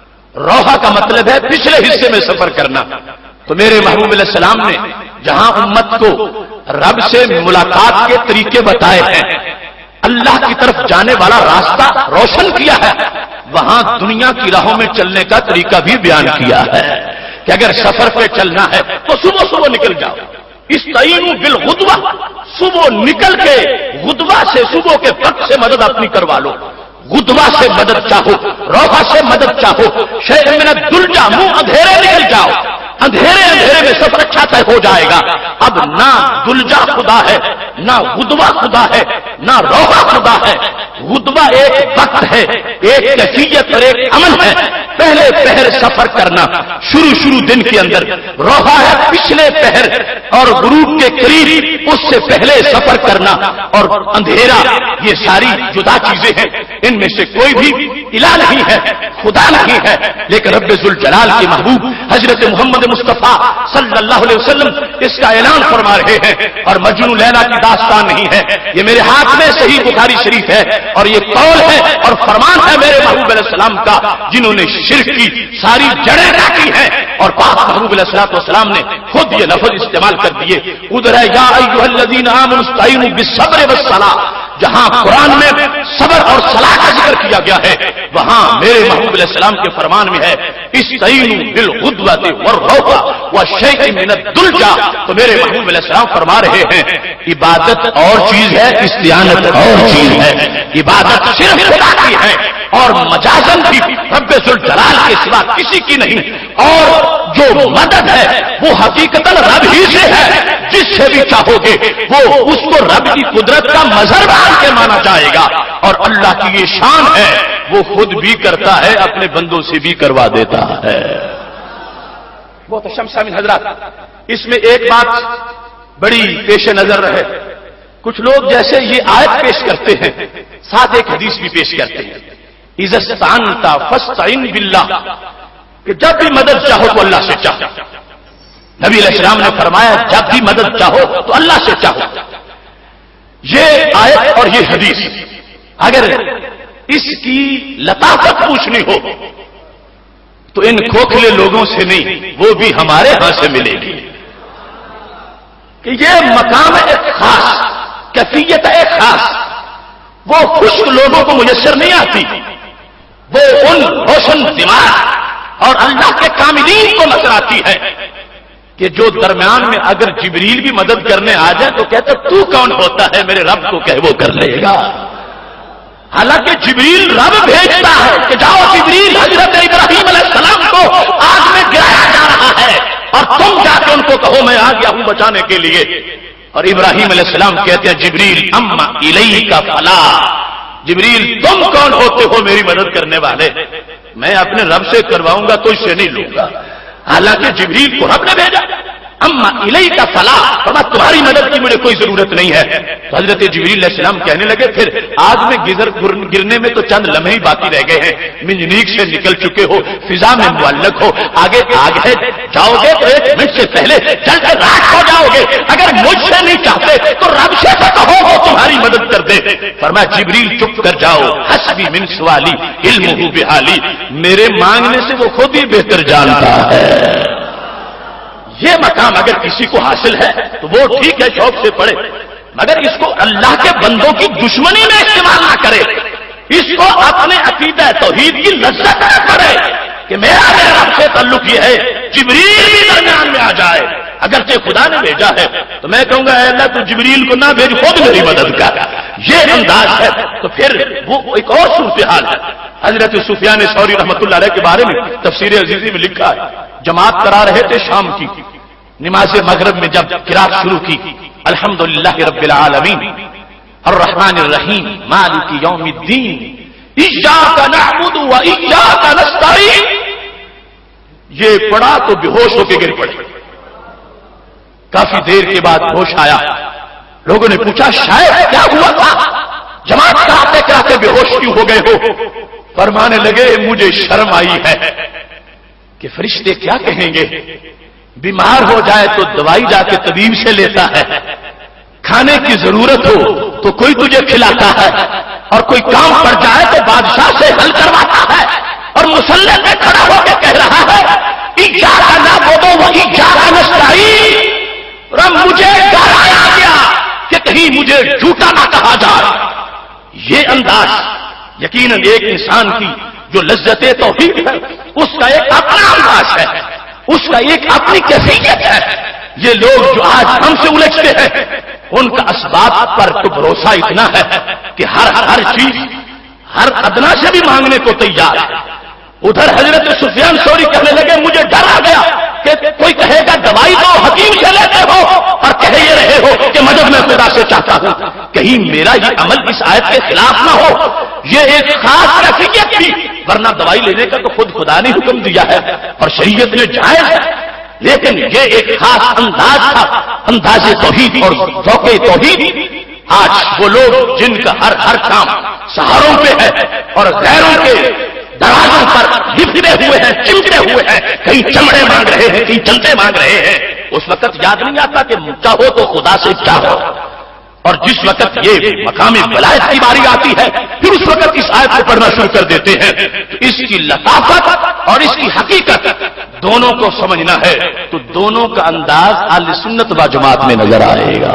روحہ کا مطلب ہے پچھلے حصے میں سفر کرنا۔ تو میرے محبوب علیہ السلام نے جہاں امت کو رب سے ملاقات کے طریقے بتائے ہیں، اللہ کی طرف جانے والا راستہ روشن کیا ہے، وہاں دنیا کی راہوں میں چلنے کا طریقہ بھی بیان کیا ہے کہ اگر سفر پہ چلنا ہے تو صبح صبح نکل جاؤ۔ استعینوا بالغدوہ، صبح نکل کے غدوہ سے، صبح کے وقت سے مدد اپنی کروا لو۔ غدوہ سے مدد چاہو، روحہ سے مدد چاہو، شیء من الدلجہ، منہ اندھیرے نکل جاؤ، اندھیرے اندھیرے میں سفر اچھا طے ہو جائے گا۔ اب نہ دلجہ خدا ہے، نہ غدوہ خدا ہے، نہ روحہ خدا ہے۔ غدوہ ایک وقت ہے، ایک کیفیت اور ایک عمل ہے، پہلے پہر سفر کرنا شروع شروع دن کے اندر۔ روحہ ہے پچھلے پہر اور غروب کے قریب، اس سے پہلے سفر کرنا۔ اور اندھیرا، یہ ساری جدا چیزیں ہیں، ان میں سے کوئی بھی الہ نہیں ہے، خدا نہیں ہے، لیکن رب ذوالجلال کے محبوب حضرت محمد مصطفیٰ صلی اللہ علیہ وسلم اس کا اعلان فرما رہے ہیں۔ اور مجنون لیلا کی داستان نہیں ہے، یہ میرے ہاتھ میں صحیح بخاری شریف ہے، اور یہ قول ہے اور فرمان ہے میرے محبوب علیہ السلام کا، جنہوں نے شرک کی ساری جڑیں کاٹی ہیں۔ اور پاک محبوب علیہ الصلوۃ والسلام نے خود یہ لفظ استعمال کر دیے، ادھر ہے یا ایھا الذین آمنوا استعینوا بالصبر والصلاۃ۔ جہاں قرآن میں صبر اور صلاح کا ذکر کیا گیا ہے، وہاں میرے محبوب علیہ السلام کے فرمان میں ہے استعینوا بالغدوۃ والروحہ وشیء من الدلجہ۔ تو میرے محبوب علیہ السلام فرما رہے ہیں عبادت اور چیز ہے، استعانت اور چیز ہے۔ عبادت صرف خدا کی ہے اور مجازن بھی رب ذوالجلال کے سوا کسی کی نہیں، اور جو مدد ہے وہ حقیقتاً رب ہی سے ہے، جس سے بھی چاہو گے وہ اس کو رب کی قدرت کا مظہر بنا کے مانا جائے گا۔ اور اللہ کی یہ شان ہے، وہ خود بھی کرتا ہے، اپنے بندوں سے بھی کروا دیتا ہے۔ بہت اچھا سامعین حضرات، اس میں ایک بات بڑی پیش نظر رہے، کچھ لوگ جیسے یہ آیت پیش کرتے ہیں، ساتھ ایک حدیث بھی پیش کرتے ہیں، اذا استعنت فاستعن باللہ، کہ جب بھی مدد چاہو تو اللہ سے چاہو۔ نبی علیہ السلام نے فرمایا جب بھی مدد چاہو تو اللہ سے چاہو۔ یہ آیت اور یہ حدیث اگر اس کی لطافت پوچھنی ہو تو ان کھوکھلے لوگوں سے نہیں، وہ بھی ہمارے ہاں سے ملے گی، کہ یہ مقام ایک خاص، کیفیت ایک خاص، وہ خشک لوگوں کو میسر نہیں آتی، وہ ان روشن دماغ اور اللہ کے کاملین کو نظر آتی ہے کہ جو درمیان میں اگر جبریل بھی مدد کرنے آ جائے تو کہتے تو کون ہوتا ہے، میرے رب کو کہ وہ کر لے گا۔ حالانکہ جبریل رب بھیجتا ہے کہ جاؤ جبریل حضرت ابراہیم علیہ السلام کو آگ میں گرایا جا رہا ہے اور تم جا کے ان کو کہو میں آ گیا ہوں بچانے کے لیے۔ اور ابراہیم علیہ السلام کہتے ہیں جبریل اما الیک فلا، جبریل تم کون ہوتے ہو میری مدد کرنے والے، میں اپنے رب سے کرواؤں گا تو اس سے نہیں لوں گا۔ حالانکہ جبریل کو رب نے بھیجا، اما الی کا فلاح، فرمایا تمہاری مدد کی مجھے کوئی ضرورت نہیں ہے۔ تو حضرت جبریل علیہ السلام کہنے لگے پھر آگ میں گزر گرنے میں تو چند لمحے ہی باقی رہ گئے ہیں، منجنیق سے نکل چکے ہو، فضا میں معلق ہو، آگے آگ ہے، جاؤ گے تو ایک منٹ سے پہلے جل کر راکھ ہو جاؤ گے، اگر مجھ سے نہیں چاہتے تو رب سے تو کہو وہ تمہاری مدد کر دے۔ فرمایا جبریل چپ کر جاؤ، حسبی من سوالی علمہ بحالی، میرے مانگنے سے وہ خود ہی بہتر جانتا ہے۔ یہ مقام اگر کسی کو حاصل ہے تو وہ ٹھیک ہے، شوق سے پڑھے، مگر اس کو اللہ کے بندوں کی دشمنی میں استعمال نہ کرے، اس کو اپنے عقیدہ توحید کی لذت نہ کرے کہ میرا میرا رب سے تعلق یہ ہے، جبریل بھی درمیان میں آ جائے، اگرچہ خدا نے بھیجا ہے تو میں کہوں گا اے اللہ تو جبریل کو نہ بھیج، خود میری مدد کر، یہ انداز ہے۔ تو پھر وہ ایک اور صورتحال ہے، حضرت سفیان ثوری رحمۃ اللہ علیہ کے بارے میں تفسیر عزیزی میں لکھا ہے، جماعت کرا رہے تھے شام کی، نماز مغرب میں جب قرات شروع کی، الحمدللہ رب العالمین الرحمن الرحیم مالک یوم الدین ایاک نعبد و ایاک نستعین، یہ پڑھا تو بے ہوش ہو کے گر پڑے۔ کافی دیر کے بعد ہوش آیا، لوگوں نے پوچھا شاید کیا ہوا تھا، جماعت کراتے کراتے بے ہوش کیوں ہو گئے ہو؟ فرمانے لگے مجھے شرم آئی ہے کہ فرشتے کیا کہیں گے، بیمار ہو جائے تو دوائی جا کے طبیب سے لیتا ہے، کھانے کی ضرورت ہو تو کوئی تجھے کھلاتا ہے، اور کوئی کام پڑ جائے تو بادشاہ سے حل کرواتا ہے، اور مصلی پہ کھڑا ہو کے کہہ رہا ہے ایاک نعبد و ایاک نستعین، رب مجھے ڈر آ گیا کہ کہیں مجھے جھوٹا نہ کہا جائے۔ یہ انداز یقیناً ایک انسان کی جو لذت توحید ہے اس کا ایک اپنا انداز ہے، اس کا ایک اپنی کیفیت ہے۔ یہ لوگ جو آج ہم سے الجھتے ہیں ان کا اسباب پر تو بھروسہ اتنا ہے کہ ہر ہر چیز ہر ادنا سے بھی مانگنے کو تیار ہے۔ ادھر حضرت سفیان ثوری کہنے لگے مجھے ڈر آ گیا کہ کوئی کہے گا دوائی تو حکیم سے لیتے ہو اور کہہ یہ رہے ہو کہ مدد میں خدا سے چاہتا ہوں، کہیں میرا یہ عمل اس آیت کے خلاف نہ ہو۔ یہ ایک خاص کیفیت تھی، ورنہ دوائی لینے کا تو خود خدا نے حکم دیا ہے اور شریعت میں جائز ہے، لیکن یہ ایک خاص انداز تھا، انداز توحید اور ذوق توحید۔ آج وہ لوگ جن کا ہر ہر کام سہاروں پہ ہے اور غیروں کے دروازوں پر لپٹے ہوئے ہیں، چمٹے ہوئے ہیں، کہیں چمڑے مانگ رہے ہیں، کہیں چلتے مانگ رہے ہیں، اس وقت یاد نہیں آتا کہ چاہو تو خدا سے چاہو، اور جس وقت یہ مقام ولایت کی باری آتی ہے پھر اس وقت اس آیت کو پڑھنا شروع کر دیتے ہیں۔ تو اس کی لطافت اور اس کی حقیقت دونوں کو سمجھنا ہے تو دونوں کا انداز اہل سنت و جماعت میں نظر آئے گا۔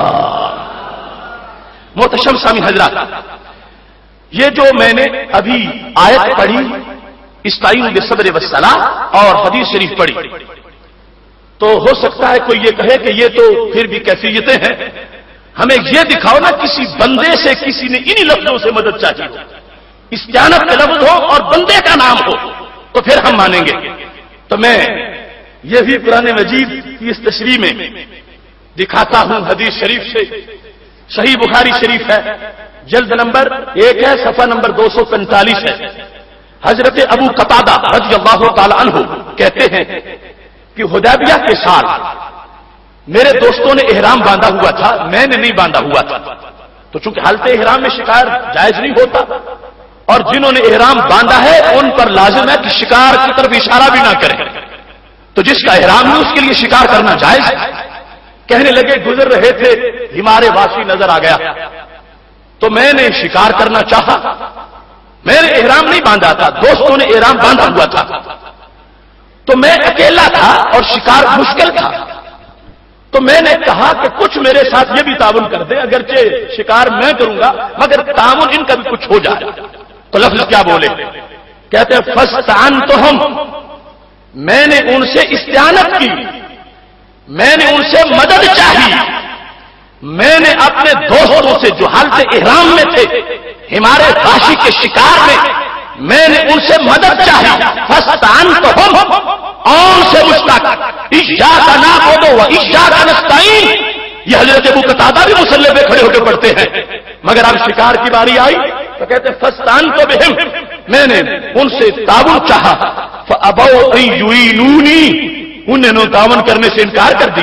محتشم سامعین حضرات، یہ جو میں نے ابھی آیت پڑھی استعینوا بالصبر والصلاۃ اور حدیث شریف پڑھی، تو ہو سکتا ہے کوئی یہ کہے کہ یہ تو پھر بھی کیفیتیں ہیں، ہمیں یہ دکھاؤ نا کسی بندے سے کسی نے انہی لفظوں سے مدد چاہیے ہو، استعانت کا لفظ ہو اور بندے کا نام ہو تو پھر ہم مانیں گے۔ تو میں یہ بھی قرآن مجید کی اس تشریح میں دکھاتا ہوں حدیث شریف سے، صحیح بخاری شریف ہے، جلد نمبر ایک ہے، صفحہ نمبر دو سو پینتالیس ہے۔ حضرت ابو قتادہ رضی اللہ تعالی عنہ کہتے ہیں کہ حدیبیہ کے سال میرے دوستوں نے احرام باندھا ہوا تھا، میں نے نہیں باندھا ہوا تھا، تو چونکہ حالت احرام میں شکار جائز نہیں ہوتا، اور جنہوں نے احرام باندھا ہے ان پر لازم ہے کہ شکار کی طرف اشارہ بھی نہ کریں، تو جس کا احرام ہے اس کے لیے شکار کرنا جائز ہے۔ کہنے لگے گزر رہے تھے، ہمارے واسی نظر آ گیا تو میں نے شکار کرنا چاہا، میں نے احرام نہیں باندھا تھا، دوستوں نے احرام باندھا ہوا تھا، تو میں اکیلا تھا اور شکار مشکل تھا، تو میں نے کہا کہ کچھ میرے ساتھ یہ بھی تعاون کر دے، اگرچہ شکار میں کروں گا مگر تعاون ان کا بھی کچھ ہو جائے۔ تو لفظ کیا بولے؟ کہتے ہیں فاستعنتہم، میں نے ان سے استعانت کی، میں نے ان سے مدد چاہی، میں نے اپنے دوستوں سے جو حالت احرام میں تھے ہمارے وحشی کے شکار میں، میں نے ان سے مدد چاہی، فاستعنتہم، اور سے مشتاق ایاک نعبد و ایاک نستعین۔ یہ حضرت ابو قتادہ بھی مصلی پہ کھڑے ہو کے پڑھتے ہیں، مگر اب شکار کی باری آئی تو کہتے ہیں فاستعنت بہم، میں نے ان سے تعاون چاہا، فابوا ان یعینونی، انہوں نے تعاون کرنے سے انکار کر دیا۔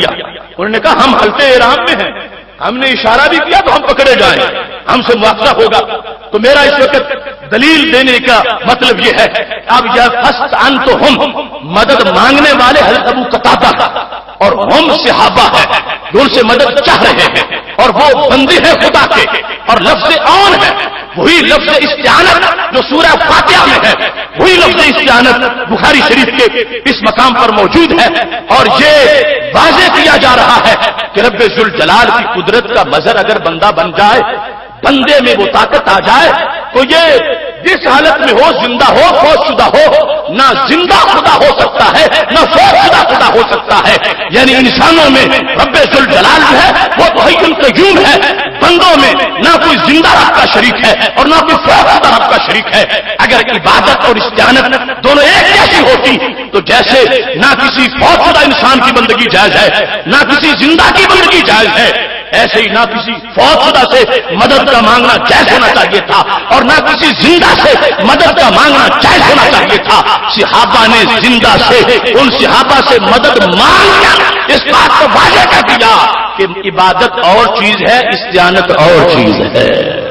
انہوں نے کہا ہم حلقے احرام میں ہیں، ہم نے اشارہ بھی کیا تو ہم پکڑے جائیں، ہم سے مواخذہ ہوگا۔ تو میرا اس وقت دلیل دینے کا مطلب یہ ہے، اب یہ فسٹ ان تو ہم مدد مانگنے والے حضرت ابو قتادہ اور ہم صحابہ ہیں جو ان سے مدد چاہ رہے ہیں، اور وہ بندے ہیں خدا کے، اور لفظ آن ہے وہی لفظ استعانت جو سورہ فاتحہ میں ہے، وہی لفظ استعانت بخاری شریف کے اس مقام پر موجود ہے، اور یہ واضح کیا جا رہا ہے کہ رب ذوالجلال کی قدرت کا مظہر اگر بندہ بن جائے، بندے میں وہ طاقت آ جائے، تو یہ جس حالت میں ہو، زندہ ہو، فوت شدہ ہو، نہ زندہ خدا ہو سکتا ہے نہ فوت شدہ خدا ہو سکتا ہے۔ یعنی انسانوں میں رب ذوالجلال جو ہے وہ تو حی القیوم ہے، بندوں میں نہ کوئی زندہ رب کا شریک ہے اور نہ کوئی فوت شدہ رب کا شریک ہے۔ اگر عبادت اور استعانت دونوں ایک جیسی ہوتی تو جیسے نہ کسی فوت شدہ انسان کی بندگی جائز ہے نہ کسی زندہ کی بندگی جائز ہے، ایسے ہی نہ کسی فوت شدہ سے مدد کا مانگنا جائز ہونا چاہیے تھا اور نہ کسی زندہ سے مدد کا مانگنا جائز ہونا چاہیے تھا۔ صحابہ نے زندہ سے ان صحابہ سے مدد مانگ کر اس بات کو واضح کر دیا کہ عبادت اور چیز ہے، استعانت اور چیز ہے۔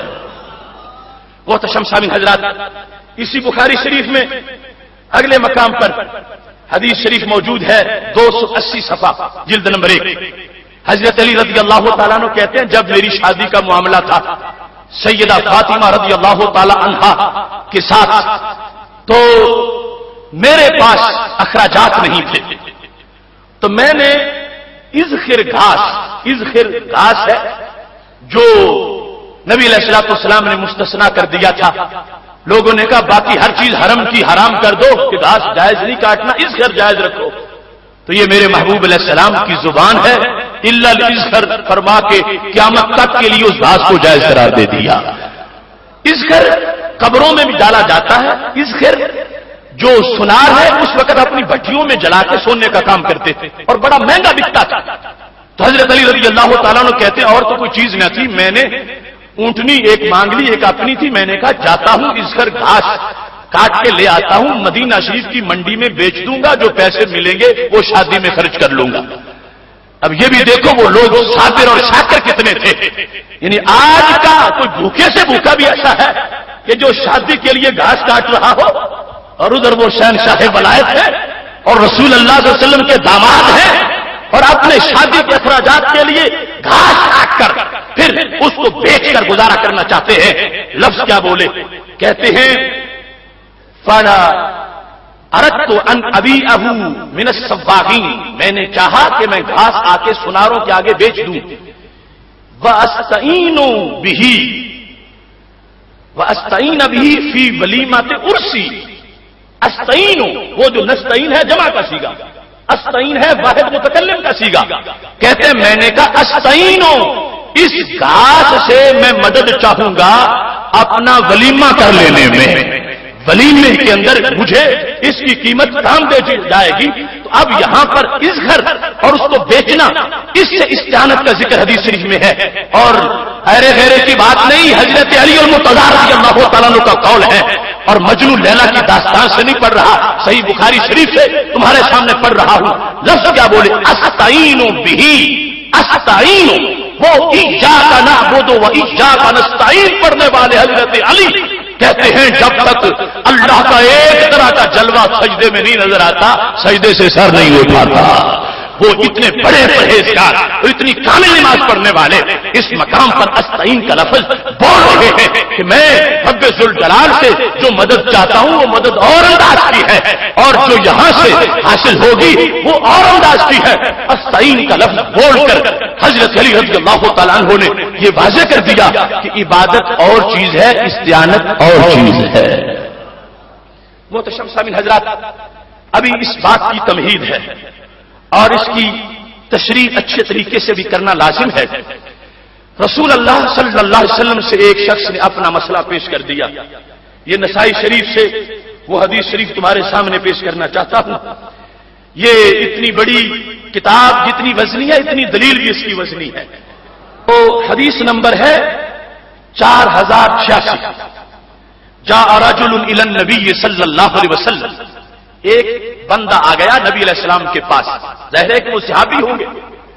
محترم سامعین حضرات، اسی بخاری شریف میں اگلے مقام پر حدیث شریف موجود ہے، دو سو اسی صفحہ، جلد نمبر ایک۔ حضرت علی رضی اللہ تعالیٰ عنہ کہتے ہیں جب میری شادی کا معاملہ تھا سیدہ فاطمہ رضی اللہ تعالی عنہا کے ساتھ، تو میرے پاس اخراجات نہیں تھے، تو میں نے اذخر گھاس، اذخر گھاس ہے جو نبی علیہ الصلوۃ والسلام نے مستثنا کر دیا تھا، لوگوں نے کہا باقی ہر چیز حرم کی حرام کر دو کہ گھاس جائز نہیں کاٹنا، اذخر جائز رکھو۔ تو یہ میرے محبوب علیہ السلام کی زبان ہے، الا الاذخر فرما کے قیامت تک کے لیے اس گھاس کو جائز قرار دے دیا۔ اذخر قبروں میں بھی ڈالا جاتا ہے، اذخر جو سنار ہے اس وقت اپنی بھٹیوں میں جلا کے سونے کا کام کرتے تھے اور بڑا مہنگا بکتا تھا۔ تو حضرت علی رضی اللہ تعالیٰ عنہ کہتے ہیں اور تو کوئی چیز نہ تھی، میں نے اونٹنی ایک مانگ لی، ایک اپنی تھی، میں نے کہا جاتا ہوں اذخر گھاس کاٹ کے لے آتا ہوں، مدینہ شریف کی منڈی میں بیچ دوں گا، جو پیسے ملیں گے وہ شادی میں خرچ کر لوں گا۔ اب یہ بھی دیکھو وہ لوگ صابر اور شاکر کتنے تھے، یعنی آج کا کوئی بھوکے سے بھوکا بھی ایسا ہے کہ جو شادی کے لیے گھاس کاٹ رہا ہو، اور ادھر وہ شہنشاہ ولایت ہے اور رسول اللہ صلی اللہ علیہ وسلم کے داماد ہیں، اور اپنے شادی کے اخراجات کے لیے گھاس کاٹ کر پھر اس کو بیچ کر گزارا کرنا چاہتے ہیں۔ لفظ کیا بولے، کہتے ہیں فَلَا اردت ان ابی ابو من السواقین، میں نے چاہا کہ میں گھاس آ کے سناروں کے آگے بیچ دوں، وَأَسْتَعِينُ بِهِ وَأَسْتَعِينَ بِهِ فِي وَلِيمَةِ عُرْسِي۔ استعین، وہ جو نستعین ہے جمع کا سیگا، استعین ہے واحد متکلم کا سیگا، کہتے ہیں میں نے کہا استعین، اس گھاس سے میں مدد چاہوں گا اپنا ولیمہ کر لینے میں، ولیمے کے اندر مجھے اس کی قیمت کام دے جائے گی۔ تو اب یہاں پر اذخر اور اس کو بیچنا، اس سے استعانت کا ذکر حدیث شریف میں ہے، اور ایرے غیرے کی بات نہیں، حضرت علی المرتضیٰ رضی اللہ تعالیٰ عنہ کا قول ہے، اور مجنو لیلا کی داستان سے نہیں پڑھ رہا، صحیح بخاری شریف سے تمہارے سامنے پڑھ رہا ہوں۔ لفظ کیا بولے، استعین بہ، استعین، وہ ایاک نعبد و ایاک نستعین پڑھنے والے حضرت علی کہتے ہیں جب تک اللہ کا ایک طرح کا جلوہ سجدے میں نہیں نظر آتا، سجدے سے سر نہیں اٹھاتا۔ وہ اتنے بڑے پرہیزگار اور اتنی کامل نماز پڑھنے والے اس مقام پر استعین کا لفظ بول رہے ہیں کہ میں رب ذوالجلال سے جو مدد چاہتا ہوں وہ مدد اور انداز کی ہے، اور جو یہاں سے حاصل ہوگی وہ اور انداز کی ہے۔ استعین کا لفظ بول کر حضرت علی رضی اللہ تعالیٰ عنہ نے یہ واضح کر دیا کہ عبادت اور چیز ہے، استعانت اور چیز ہے۔ محترم سامعین حضرات، ابھی اس بات کی تمہید ہے اور اس کی تشریح اچھے طریقے سے بھی کرنا لازم ہے۔ رسول اللہ صلی اللہ علیہ وسلم سے ایک شخص نے اپنا مسئلہ پیش کر دیا، یہ نسائی شریف سے وہ حدیث شریف تمہارے سامنے پیش کرنا چاہتا ہوں۔ یہ اتنی بڑی کتاب جتنی وزنی ہے اتنی دلیل بھی اس کی وزنی ہے۔ تو حدیث نمبر ہے چار ہزار چھیاسی۔ جاء رجل الی النبی صلی اللہ علیہ وسلم، ایک بندہ آ گیا نبی علیہ السلام کے پاس، ظاہر ہے کہ وہ صحابی ہوں گے،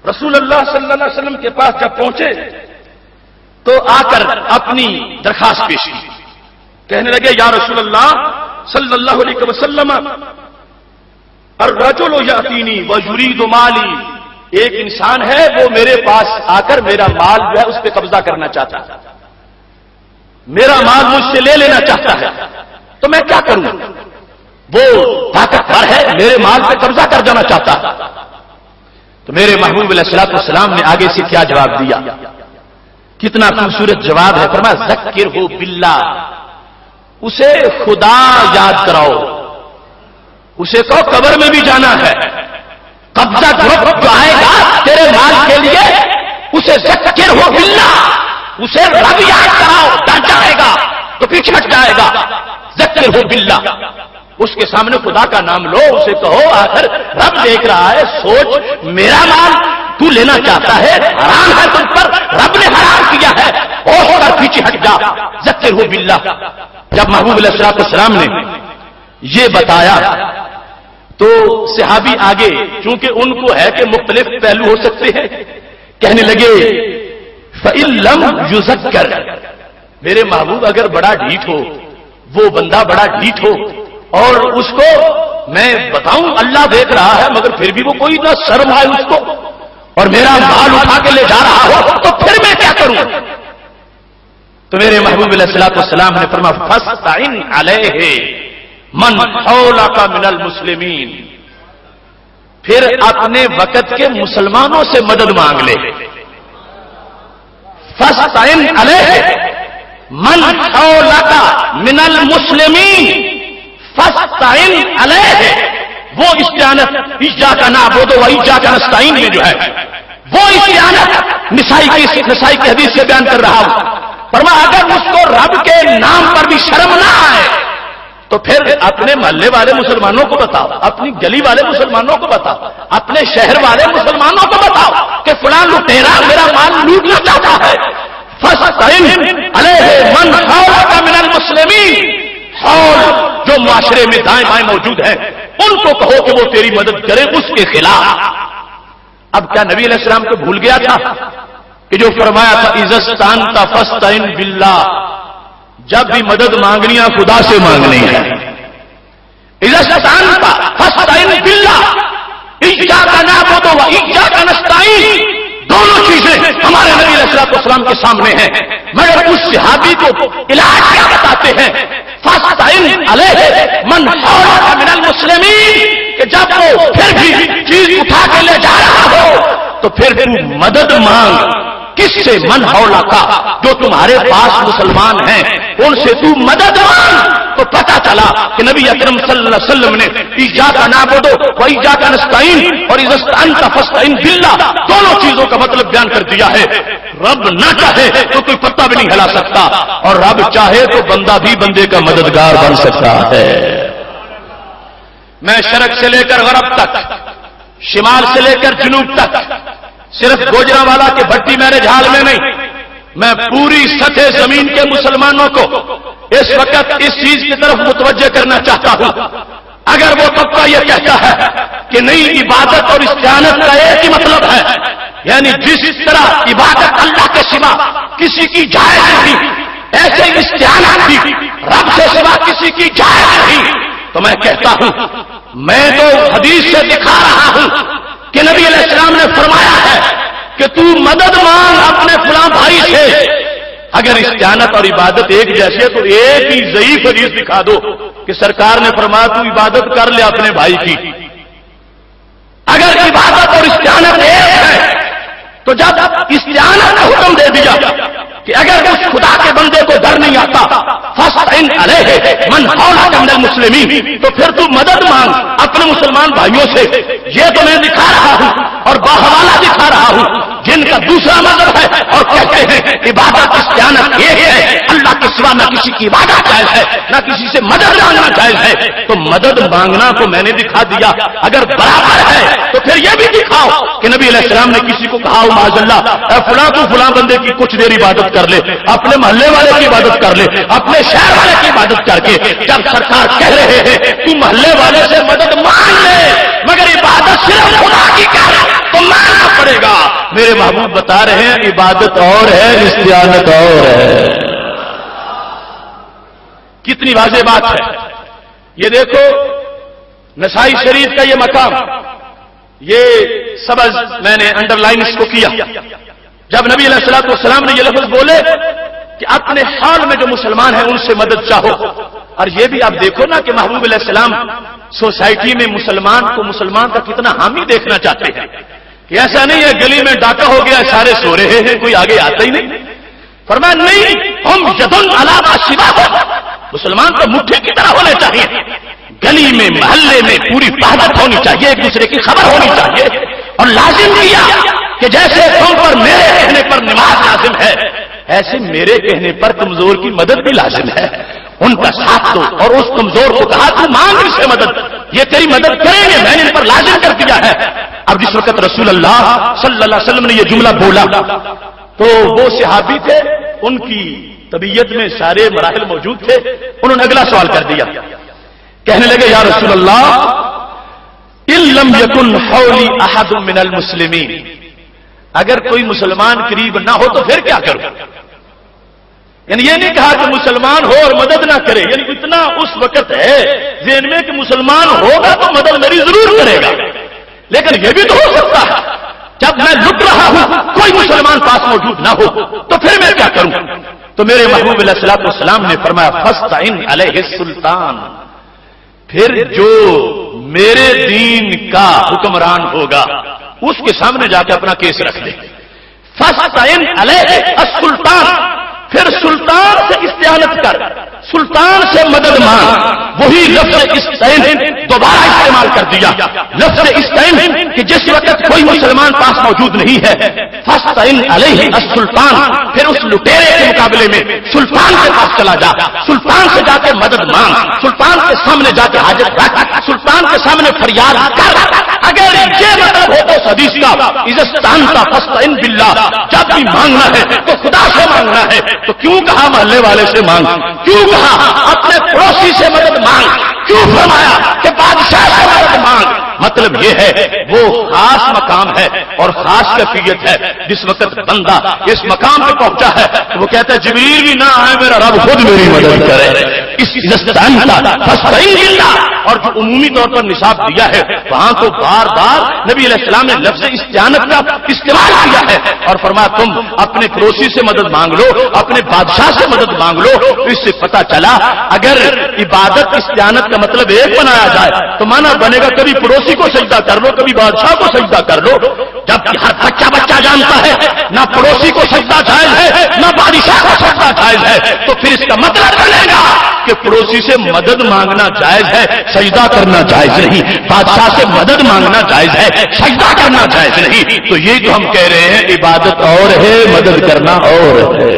رسول اللہ صلی اللہ علیہ وسلم کے پاس جب پہنچے تو آ کر اپنی درخواست پیش کی. کہنے لگے یا رسول اللہ صلی اللہ علیہ وسلم الرجل یاتینی ویرید مالی، ایک انسان ہے وہ میرے پاس آ کر میرا مال جو ہے اس پہ قبضہ کرنا چاہتا ہے، میرا مال مجھ سے لے لینا چاہتا ہے، تو میں کیا کروں؟ وہ طاقتور ہے، میرے مال پہ قبضہ کر جانا چاہتا ہے. تو میرے محبوب علیہ الصلوۃ والسلام نے آگے سے کیا جواب دیا؟ کتنا خوبصورت جواب ہے. فرمایا ذکرہ باللہ، اسے خدا یاد کراؤ، اسے کہو قبر میں بھی جانا ہے، قبضہ گروپ جو آئے گا تیرے مال کے لیے اسے ذکرہ باللہ، اسے رب یاد کراؤ، ڈر جائے گا تو پیچھے ہٹ جائے گا. ذکرہ باللہ، اس کے سامنے خدا کا نام لو، اسے کہو آخر رب دیکھ رہا ہے، سوچ میرا مال تو لینا چاہتا ہے، حرام ہے تم پر، رب نے حرام کیا ہے، ہوش کر پیچھے ہٹ جا. ذکرہ باللہ. جب محبوب علیہ الصلوۃ والسلام نے یہ بتایا تو صحابی آگے، چونکہ ان کو ہے کہ مختلف پہلو ہو سکتے ہیں، کہنے لگے فَإِن لَمْ يُذَكَّرْ، میرے محبوب اگر بڑا ڈھیٹ ہو، وہ بندہ بڑا ڈھیٹ ہو اور اس کو میں بتاؤں اللہ دیکھ رہا ہے مگر پھر بھی وہ کوئی نہ شرم آئے اس کو اور میرا مال اٹھا کے لے جا رہا ہو، تو پھر میں کیا کروں؟ تو میرے محبوب علیہ الصلوۃ والسلام نے فرمایا فاستعن علیہ من حولک من المسلمین، پھر اپنے وقت کے مسلمانوں سے مدد مانگ لے. فاستعن علیہ من حولک من المسلمین، فاستعن علیہ، وہ استعانت ایاک نعبد و ایاک نستعین میں جو ہے وہ استعانت نسائی کی نسائی کی حدیث سے بیان کر رہا ہوں. فرمایا اگر اس کو رب کے نام پر بھی شرم نہ آئے تو پھر اپنے محلے والے مسلمانوں کو بتاؤ، اپنی گلی والے مسلمانوں کو بتاؤ، اپنے شہر والے مسلمانوں کو بتاؤ کہ فلاں لٹیرا میرا مال لوٹنا چاہتا ہے. فاستعن علیہ من حولک من المسلمین، حول جو معاشرے میں دائیں بائیں موجود ہیں ان کو کہو کہ وہ تیری مدد کرے اس کے خلاف. اب کیا نبی علیہ السلام کو بھول گیا تھا کہ جو فرمایا تھا اذا استعنت فاستعن باللہ، جب بھی مدد مانگنی ہے خدا سے مانگنی ہے. اذا استعنت فاستعن باللہ ایاک نعبد و ایاک نستعین، دونوں چیزیں ہمارے نبی علیہ الصلوۃ والسلام کے سامنے ہیں، مگر اس صحابی کو علاج کیا بتاتے ہیں؟ فاستعن علیہ من حولک من المسلمین، کہ جب وہ پھر بھی چیز اٹھا کے لے جا رہا ہو تو پھر تو مدد مانگ. کس سے؟ من حولک، جو تمہارے پاس مسلمان ہیں ان سے تو مدد مانگ. تو پتہ چلا کہ نبی اکرم صلی اللہ علیہ وسلم نے ایاک نعبد و ایاک نستعین اور اذا استعنت فاستعن باللہ دونوں چیزوں کا مطلب بیان کر دیا ہے. رب نہ چاہے تو کوئی پتہ بھی نہیں ہلا سکتا، اور رب چاہے تو بندہ بھی بندے کا مددگار بن سکتا ہے. میں شرق سے لے کر غرب تک، شمال سے لے کر جنوب تک، صرف گوجرانوالا کے بھٹی میرج ہال میں نہیں، میں پوری سطح زمین کے مسلمانوں کو اس وقت اس چیز کی طرف متوجہ کرنا چاہتا ہوں. اگر وہ طبقہ یہ کہتا ہے کہ نہیں عبادت اور استعانت کا ایک ہی مطلب ہے، یعنی جس طرح عبادت اللہ کے سوا کسی کی جائز نہیں، ایسے استعانت بھی رب سے سوا کسی کی جائز نہیں، تو میں کہتا ہوں میں تو حدیث سے دکھا رہا ہوں کہ نبی علیہ السلام نے فرمایا ہے کہ تو مدد مانگ اپنے فلاں بھائی سے. اگر استعانت اور عبادت ایک جیسے ہے تو ایک ہی ضعیف حدیث دکھا دو کہ سرکار نے فرمایا تو عبادت کر لے اپنے بھائی کی. اگر عبادت اور استعانت ایک ہے تو جب استعانت کا حکم دے دیا کہ اگر اس خدا کے بندے کو ڈر نہیں آتا فاستعن علیہ من حولک من المسلمین، تو پھر تو مدد مانگ اپنے مسلمان بھائیوں سے. یہ تو میں دکھا رہا ہوں اور باحوالہ دکھا رہا ہوں جن کا دوسرا مذہب ہے اور کہتے ہیں عبادت استعانت ایک ہے، اللہ کے سوا نہ کسی کی عبادت جائز ہے نہ کسی سے مدد مانگنا جائز ہے. تو مدد مانگنا کو میں نے دکھا دیا، اگر برابر ہے تو پھر یہ بھی دکھاؤ کہ نبی علیہ السلام نے کسی کو کہا معاذ اللہ اے فلاں تو فلاں بندے کی کچھ دیر عبادت کر لے، اپنے محلے والے کی عبادت کر لے، اپنے شہر والے کی عبادت کر کے. جب سرکار کہہ رہے ہیں تو محلے والے سے مدد مانگ لے مگر عبادت صرف خدا کی کر تو مانگنا پڑے گا. محبوب بتا رہے ہیں عبادت اور ہے، استعانت اور ہے۔ کتنی واضح بات ہے۔ یہ دیکھو نسائی شریف کا یہ مقام، یہ سبز میں نے انڈر لائن اس کو کیا، جب نبی علیہ الصلوۃ والسلام نے یہ لفظ بولے کہ اپنے حال میں جو مسلمان ہیں ان سے مدد چاہو، اور یہ بھی آپ دیکھو نا کہ محبوب علیہ السلام سوسائٹی میں مسلمان کو مسلمان کا کتنا حامی دیکھنا چاہتے ہیں، کہ ایسا نہیں ہے گلی میں ڈاکہ ہو گیا سارے سو رہے ہیں کوئی آگے آتا ہی نہیں۔ فرمایا نہیں، ہم یدن علی ما سواہ، مسلمان تو مٹھی کی طرح ہونے چاہیے، گلی میں محلے میں پوری وحدت ہونی چاہیے، ایک دوسرے کی خبر ہونی چاہیے، اور لازم کیا کہ جیسے تم پر میرے کہنے پر نماز لازم ہے، ایسے میرے کہنے پر کمزور کی مدد بھی لازم ہے، ان کا ساتھ دو، اور اس کمزور کو کہا تو مانگ ان سے مدد، یہ تیری مدد کریں گے، میں نے ان پر لازم کر دیا ہے۔ اب جس وقت رسول اللہ صلی اللہ علیہ وسلم نے یہ جملہ بولا تو وہ صحابی تھے، ان کی طبیعت میں سارے مراحل موجود تھے، انہوں نے اگلا سوال کر دیا، کہنے لگے یا رسول اللہ ان لم یکن حولی احد من المسلمین، اگر کوئی مسلمان قریب نہ ہو تو پھر کیا کروں؟ یعنی یہ نہیں کہا کہ مسلمان ہو اور مدد نہ کرے، یعنی اتنا اس وقت ہے ذہن میں کہ مسلمان ہوگا تو مدد میری ضرور کرے گا، لیکن یہ بھی تو ہو سکتا ہے جب میں لٹ رہا ہوں کوئی مسلمان پاس موجود نہ ہو تو پھر میں کیا کروں؟ تو میرے محبوب علیہ الصلوۃ والسلام نے فرمایا فاستعن علیہ السلطان، پھر جو میرے دین کا حکمران ہوگا اس کے سامنے جا کے اپنا کیس رکھ دے۔ فاستعن علیہ السلطان، پھر سلطان سے استعانت کر، سلطان سے مدد مانگ، وہی لفظ استعین دوبارہ استعمال کر دیا، لفظ استعین کہ جس وقت کوئی مسلمان پاس موجود نہیں ہے، فاستعن علیہ السلطان، پھر اس لٹیرے کے مقابلے میں سلطان کے پاس چلا جا، سلطان سے جا کے مدد مانگ، سلطان کے سامنے جا کے حاجت رکھ، سلطان کے سامنے فریاد کر۔ اگر یہ مطلب ہو تو حدیث کا اذا استعنت فاستعن باللہ، جب بھی مانگنا ہے تو خدا سے مانگنا ہے، تو کیوں کہا محلے والے سے مانگ، کیوں کہا اپنے پڑوسی سے مدد مانگ، کیوں فرمایا کہ بادشاہ سے مدد مانگ؟ مطلب یہ ہے وہ خاص مقام ہے اور خاص کیفیت ہے، جس وقت بندہ اس مقام پہ پہنچا ہے تو وہ کہتا ہے جبریل بھی نہ آئے میرا رب خود میری مدد کرے، اس اور جو عمومی طور پر نصاب دیا ہے وہاں تو بار بار نبی علیہ السلام نے لفظ استعانت کا استعمال کیا ہے اور فرمایا تم اپنے پڑوسی سے مدد مانگ لو، اپنے بادشاہ سے مدد مانگ لو۔ اس سے پتا چلا اگر عبادت استعانت کا مطلب ایک بنایا جائے تو مانا بنے گا کبھی پڑوسی کو سجدہ کر لو، کبھی بادشاہ کو سجدہ کر لو، جبکہ ہر بچہ بچہ جانتا ہے نہ پڑوسی کو سجدہ جائز ہے نہ بادشاہ کو سجدہ جائز ہے، تو پھر اس کا مطلب بنے گا کہ پڑوسی سے مدد مانگنا جائز ہے، سجدہ کرنا جائز نہیں، بادشاہ سے مدد مانگنا جائز ہے، سجدہ کرنا جائز نہیں۔ تو یہ جو ہم کہہ رہے ہیں عبادت اور ہے، مدد کرنا اور ہے۔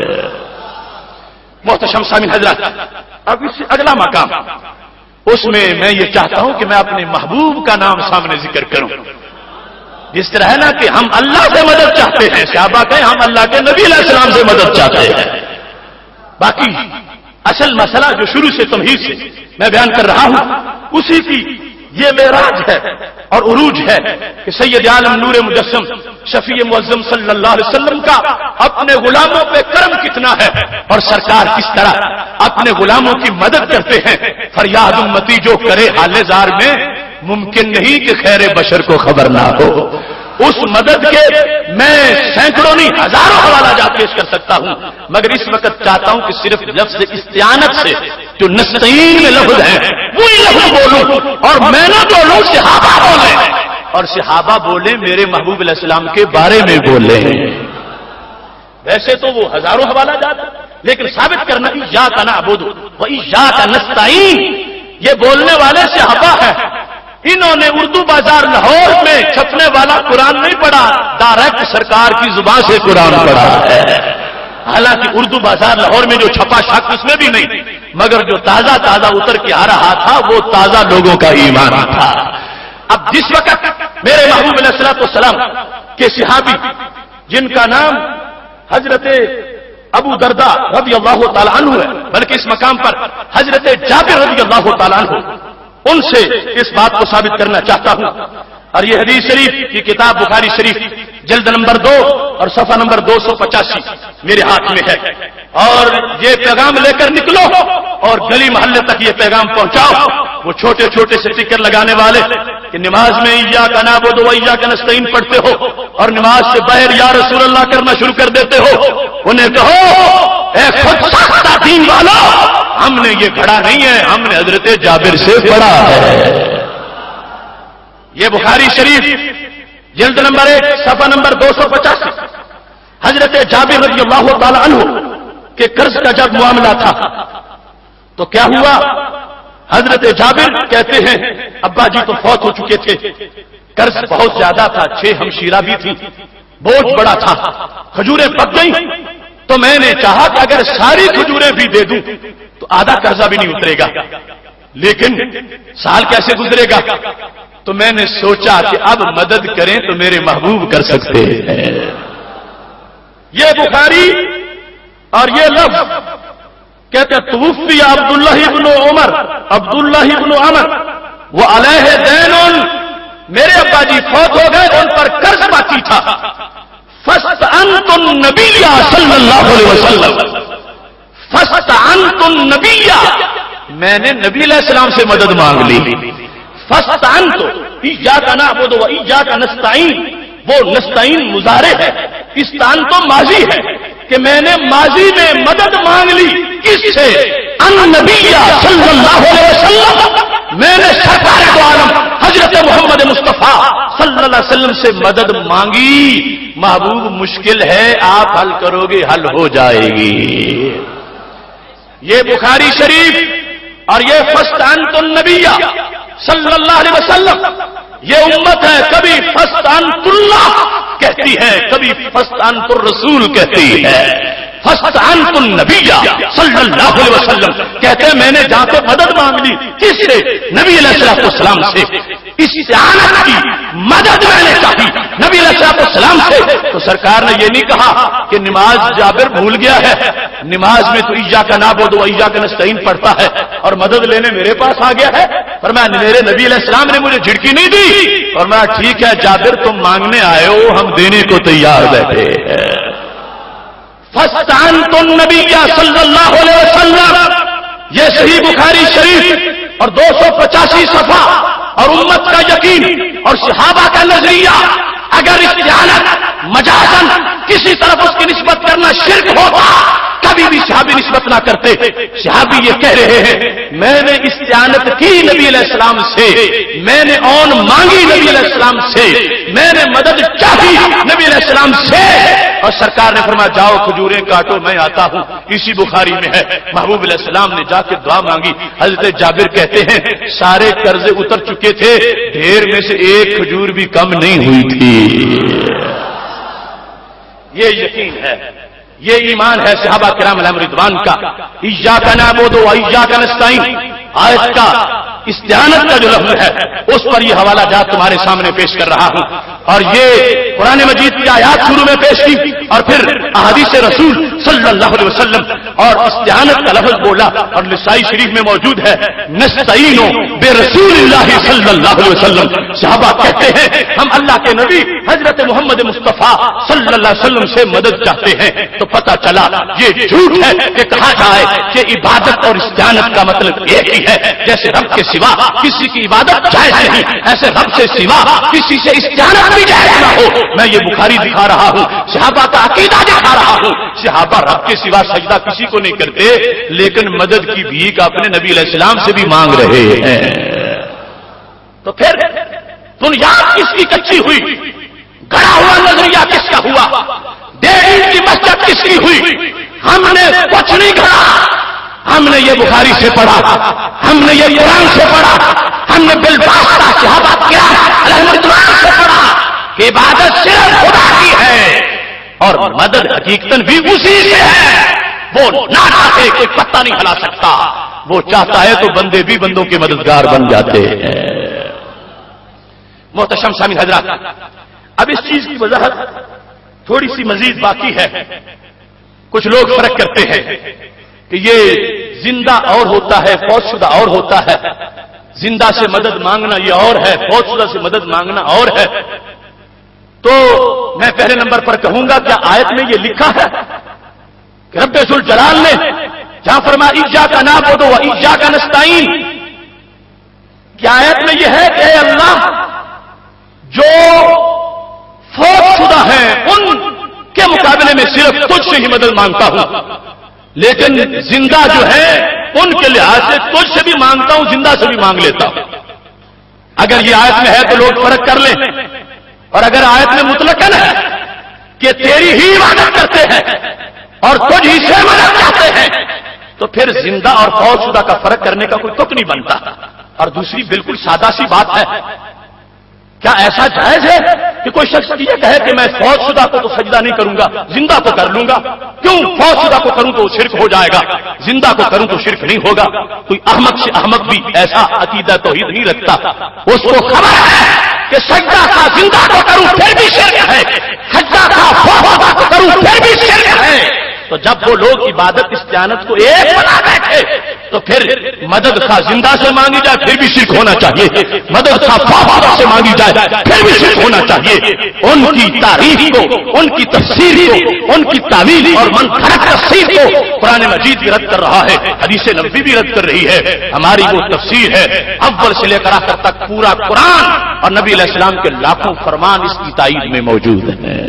محتشم سامعین حضرات، اب اس سے اگلا مقام، اس میں میں یہ چاہتا ہوں کہ میں اپنے محبوب کا نام سامنے ذکر کروں، جس طرح ہے نا کہ ہم اللہ سے مدد چاہتے ہیں، صحابہ کہیں ہم اللہ کے نبی علیہ السلام سے مدد چاہتے ہیں۔ باقی اصل مسئلہ جو شروع سے تمہید سے میں بیان کر رہا ہوں اسی کی یہ معراج ہے اور عروج ہے کہ سید عالم نور مجسم شفیع معظم صلی اللہ علیہ وسلم کا اپنے غلاموں پہ کرم کتنا ہے اور سرکار کس طرح اپنے غلاموں کی مدد کرتے ہیں۔ فریاد امتی جو کرے حال زار میں، ممکن نہیں کہ خیر بشر کو خبر نہ ہو۔ اس مدد کے میں سینکڑوں نہیں ہزاروں حوالہ جات پیش کر سکتا ہوں، مگر اس وقت چاہتا ہوں کہ صرف لفظ استعانت سے جو نستعین میں لفظ ہیں وہی لفظ بولوں، اور میں نہ بولوں صحابہ بولے، اور صحابہ بولے میرے محبوب علیہ السلام کے بارے میں بولے۔ ویسے تو وہ ہزاروں حوالہ جات، لیکن ثابت کرنا ایاک نعبد و ایاک نستعین، یہ بولنے والے صحابہ ہیں۔ انہوں نے اردو بازار لاہور میں چھپنے والا قرآن نہیں پڑھا، ڈائریکٹ سرکار کی زبان سے قرآن پڑھا ہے۔ حالانکہ اردو بازار لاہور میں جو چھپا شک اس میں بھی نہیں، مگر جو تازہ تازہ اتر کے آ رہا تھا وہ تازہ لوگوں کا ایمان تھا۔ اب جس وقت میرے محبوب علیہ الصلوۃ والسلام کے صحابی جن کا نام حضرت ابو درداء رضی اللہ تعالیٰ عنہ ہے، بلکہ اس مقام پر حضرت جابر رضی اللہ تعالیٰ عنہ، ان سے اس بات کو ثابت کرنا چاہتا ہوں، اور یہ حدیث شریف کی کتاب بخاری شریف جلد نمبر دو اور صفحہ نمبر دو سو پچاسی میرے ہاتھ میں ہے، اور یہ پیغام لے کر نکلو اور گلی محلے تک یہ پیغام پہنچاؤ۔ وہ چھوٹے چھوٹے سے ٹکر لگانے والے کہ نماز میں ایاک نعبد و ایاک نستعین پڑھتے ہو اور نماز سے باہر یا رسول اللہ کرنا شروع کر دیتے ہو، انہیں کہو اے خود ساختہ دین والا، ہم نے یہ گھڑا نہیں ہے، ہم نے حضرت جابر سے پڑھا ہے۔ یہ بخاری شریف جلد نمبر ایک صفحہ نمبر دو سو پچاسی، حضرت جابر رضی اللہ تعالی عنہ کہ قرض کا جب معاملہ تھا تو کیا ہوا؟ حضرت جابر کہتے ہیں ابا جی تو فوت ہو چکے تھے، قرض بہت زیادہ تھا، چھ ہمشیرہ بھی تھی، بوجھ بڑا تھا، کھجوریں پک گئیں تو میں نے چاہا کہ اگر ساری کھجوریں بھی دے دوں تو آدھا قرضہ بھی نہیں اترے گا، لیکن سال کیسے گزرے گا؟ تو میں نے سوچا کہ اب مدد کریں تو میرے محبوب کر سکتے ہیں۔ یہ بخاری اور یہ لفظ کہتے ہیں توفی عبداللہ ابن عمر عبداللہ ابن عمر وہ علیہ دین، میرے ابا جی فوت ہو گئے، ان پر قرض باقی تھا۔ فاستعنت النبی صلی اللہ علیہ وسلم، فاستعنت النبی، میں نے نبی علیہ السلام سے مدد مانگ لی۔ فاستعنت ایاک نعبد و ایاک نستعین، وہ نستعین مضارع ہے، استعان تو ماضی ہے کہ میں نے ماضی میں مدد مانگ لی، کس سے؟ النبی صلی اللہ علیہ وسلم، میں نے سرکار دو عالم حضرت محمد مصطفیٰ صلی اللہ علیہ وسلم سے مدد مانگی۔ محبوب مشکل ہے، آپ حل کرو گے حل ہو جائے گی۔ یہ بخاری شریف اور یہ فاستعنت النبی صلی اللہ علیہ وسلم، یہ امت ہے کبھی فاستعنت اللہ کہتی ہے، کبھی فاستعنت الرسول کہتی ہے۔ فاستعنت النبی صلی اللہ علیہ وسلم کہتے ہیں میں نے جہاں پہ مدد مانگ لی، کس سے؟ نبی علیہ السلام سے۔ استعانت کی مدد میں نے چاہی نبی علیہ السلام سے، تو سرکار نے یہ نہیں کہا کہ نماز جابر بھول گیا ہے، نماز میں تو ایاک نعبد و ایاک نستعین پڑھتا ہے اور مدد لینے میرے پاس آ گیا ہے۔ فرمایا میرے نبی علیہ السلام نے مجھے جھڑکی نہیں دی، اور میں ٹھیک ہے جابر تم مانگنے آئے ہو، ہم دینے کو تیار بیٹھے ہیں۔ فاستعنت النبی صلی اللہ علیہ وسلم، یہ صحیح بخاری شریف اور دو سو پچاسی صفحہ، اور امت کا یقین اور صحابہ کا نظریہ، اگر استعانت مجازن کسی طرف اس کی نسبت کرنا شرک ہوتا کبھی بھی صحابی نسبت نہ کرتے۔ صحابی یہ کہہ رہے ہیں میں نے استعانت کی نبی علیہ السلام سے، میں نے اون مانگی نبی علیہ السلام سے، میں نے مدد چاہی نبی علیہ السلام سے، اور سرکار نے فرمایا جاؤ کھجوریں کاٹو میں آتا ہوں۔ اسی بخاری میں ہے محبوب علیہ السلام نے جا کے دعا مانگی۔ حضرت جابر کہتے ہیں سارے قرضے اتر چکے تھے، ڈھیر میں سے ایک کھجور بھی کم نہیں ہوئی تھی۔ یہ یقین ہے، یہ ایمان ہے صحابہ کرام علیہم رضوان کا۔ ایاک نعبد و ایاک نستعین آیت کا استعانت کا جو لفظ ہے اس پر یہ حوالہ جات تمہارے سامنے پیش کر رہا ہوں، اور یہ قرآن مجید کی آیات شروع میں پیش کی اور پھر احادیث رسول صلی اللہ علیہ وسلم اور استعانت کا لفظ بولا، اور نسائی شریف میں موجود ہے نستعین برسول اللہ صلی اللہ علیہ وسلم۔ صحابہ کہتے ہیں ہم اللہ کے نبی حضرت محمد مصطفیٰ صلی اللہ علیہ وسلم سے مدد چاہتے ہیں، تو پتہ چلا یہ جھوٹ ہے کہ کہا جائے کہ عبادت اور استعانت کا مطلب ایک ہی ہے۔ جیسے رب کے سوا کسی کی عبادت جائز نہیں، ایسے رب سے سوا کسی سے استعانت بھی جائز نہ ہو۔ میں یہ بخاری دکھا رہا ہوں، صحابہ کا عقیدہ دکھا رہا ہوں۔ صحابہ رب کے سوا سجدہ کسی کو نہیں کرتے، لیکن مدد کی بھیک اپنے نبی علیہ السلام سے بھی مانگ رہے ہیں۔ تو پھر بنیاد کس کی کچی ہوئی؟ گڑا ہوا نظریہ کس کا ہوا؟ ڈیڑھ کی مسجد کس کی ہوئی؟ ہم نے کچھ نہیں گھڑا، ہم نے یہ بخاری سے پڑھا، ہم نے یہ قرآن سے پڑھا، ہم نے بالواسطہ صحابہ کرام علیہم رضوان سے پڑھا کہ عبادت صرف خدا کی ہے اور مدد حقیقتاً بھی اسی سے ہے۔ وہ نہ چاہے کوئی پتہ نہیں ہلا سکتا، وہ چاہتا ہے تو بندے بھی بندوں کے مددگار بن جاتے ہیں۔ محتشم سامعین حضرات، اب اس چیز کی وضاحت تھوڑی سی مزید باقی ہے۔ کچھ لوگ فرق کرتے ہیں کہ یہ زندہ اور ہوتا ہے، فوت شدہ اور ہوتا ہے۔ زندہ سے مدد مانگنا یہ اور ہے، فوت شدہ سے مدد مانگنا اور ہے۔ تو میں پہلے نمبر پر کہوں گا کیا آیت میں یہ لکھا ہے کہ رب ذوالجلال نے جہاں فرمایا ایاک نعبد و ایاک نستعین، کیا آیت میں یہ ہے کہ اے اللہ جو فوت شدہ ہیں ان کے مقابلے میں صرف تجھ سے ہی مدد مانگتا ہوں، لیکن زندہ جو ہے ان کے لحاظ سے تجھ سے بھی مانگتا ہوں، زندہ سے بھی مانگ لیتا ہوں؟ اگر یہ آیت میں ہے تو لوگ فرق کر لیں، اور اگر آیت میں مطلقاً ہے کہ تیری ہی عبادت کرتے ہیں اور تجھ ہی سے مدد چاہتے ہیں، تو پھر زندہ اور فوت شدہ کا فرق کرنے کا کوئی تک نہیں بنتا۔ اور دوسری بالکل سادہ سی بات ہے، کیا ایسا جائز ہے کہ کوئی شخص یہ کہے کہ میں فوت شدہ کو تو سجدہ نہیں کروں گا، زندہ کو کر لوں گا؟ کیوں فوت شدہ کو کروں تو شرک ہو جائے گا، زندہ کو کروں تو شرک نہیں ہوگا؟ کوئی احمق سے احمق بھی ایسا عقیدہ توحید نہیں رکھتا، اس کو خبر ہے کہ سجدہ کا زندہ کو کروں پھر بھی شرک ہے، سجدہ کا فوت شدہ کو کروں پھر بھی شرک ہے۔ تو جب وہ لوگ عبادت استعانت کو ایک بنا بیٹھے تو پھر مدد خواہ زندہ سے مانگی جائے پھر بھی شرک ہونا چاہیے، مدد خواہ فوت سے مانگی جائے پھر بھی شرک ہونا چاہیے۔ ان کی تاریخ کو، ان کی تفسیر کو، ان کی تعویل اور منفرد تفسیر کو قرآن مجید بھی رد کر رہا ہے، حدیث نبوی بھی رد کر رہی ہے۔ ہماری وہ تفسیر ہے اول سے لے کر آخر تک پورا قرآن اور نبی علیہ السلام کے لاکھوں فرمان اس کی تائید میں موجود ہے۔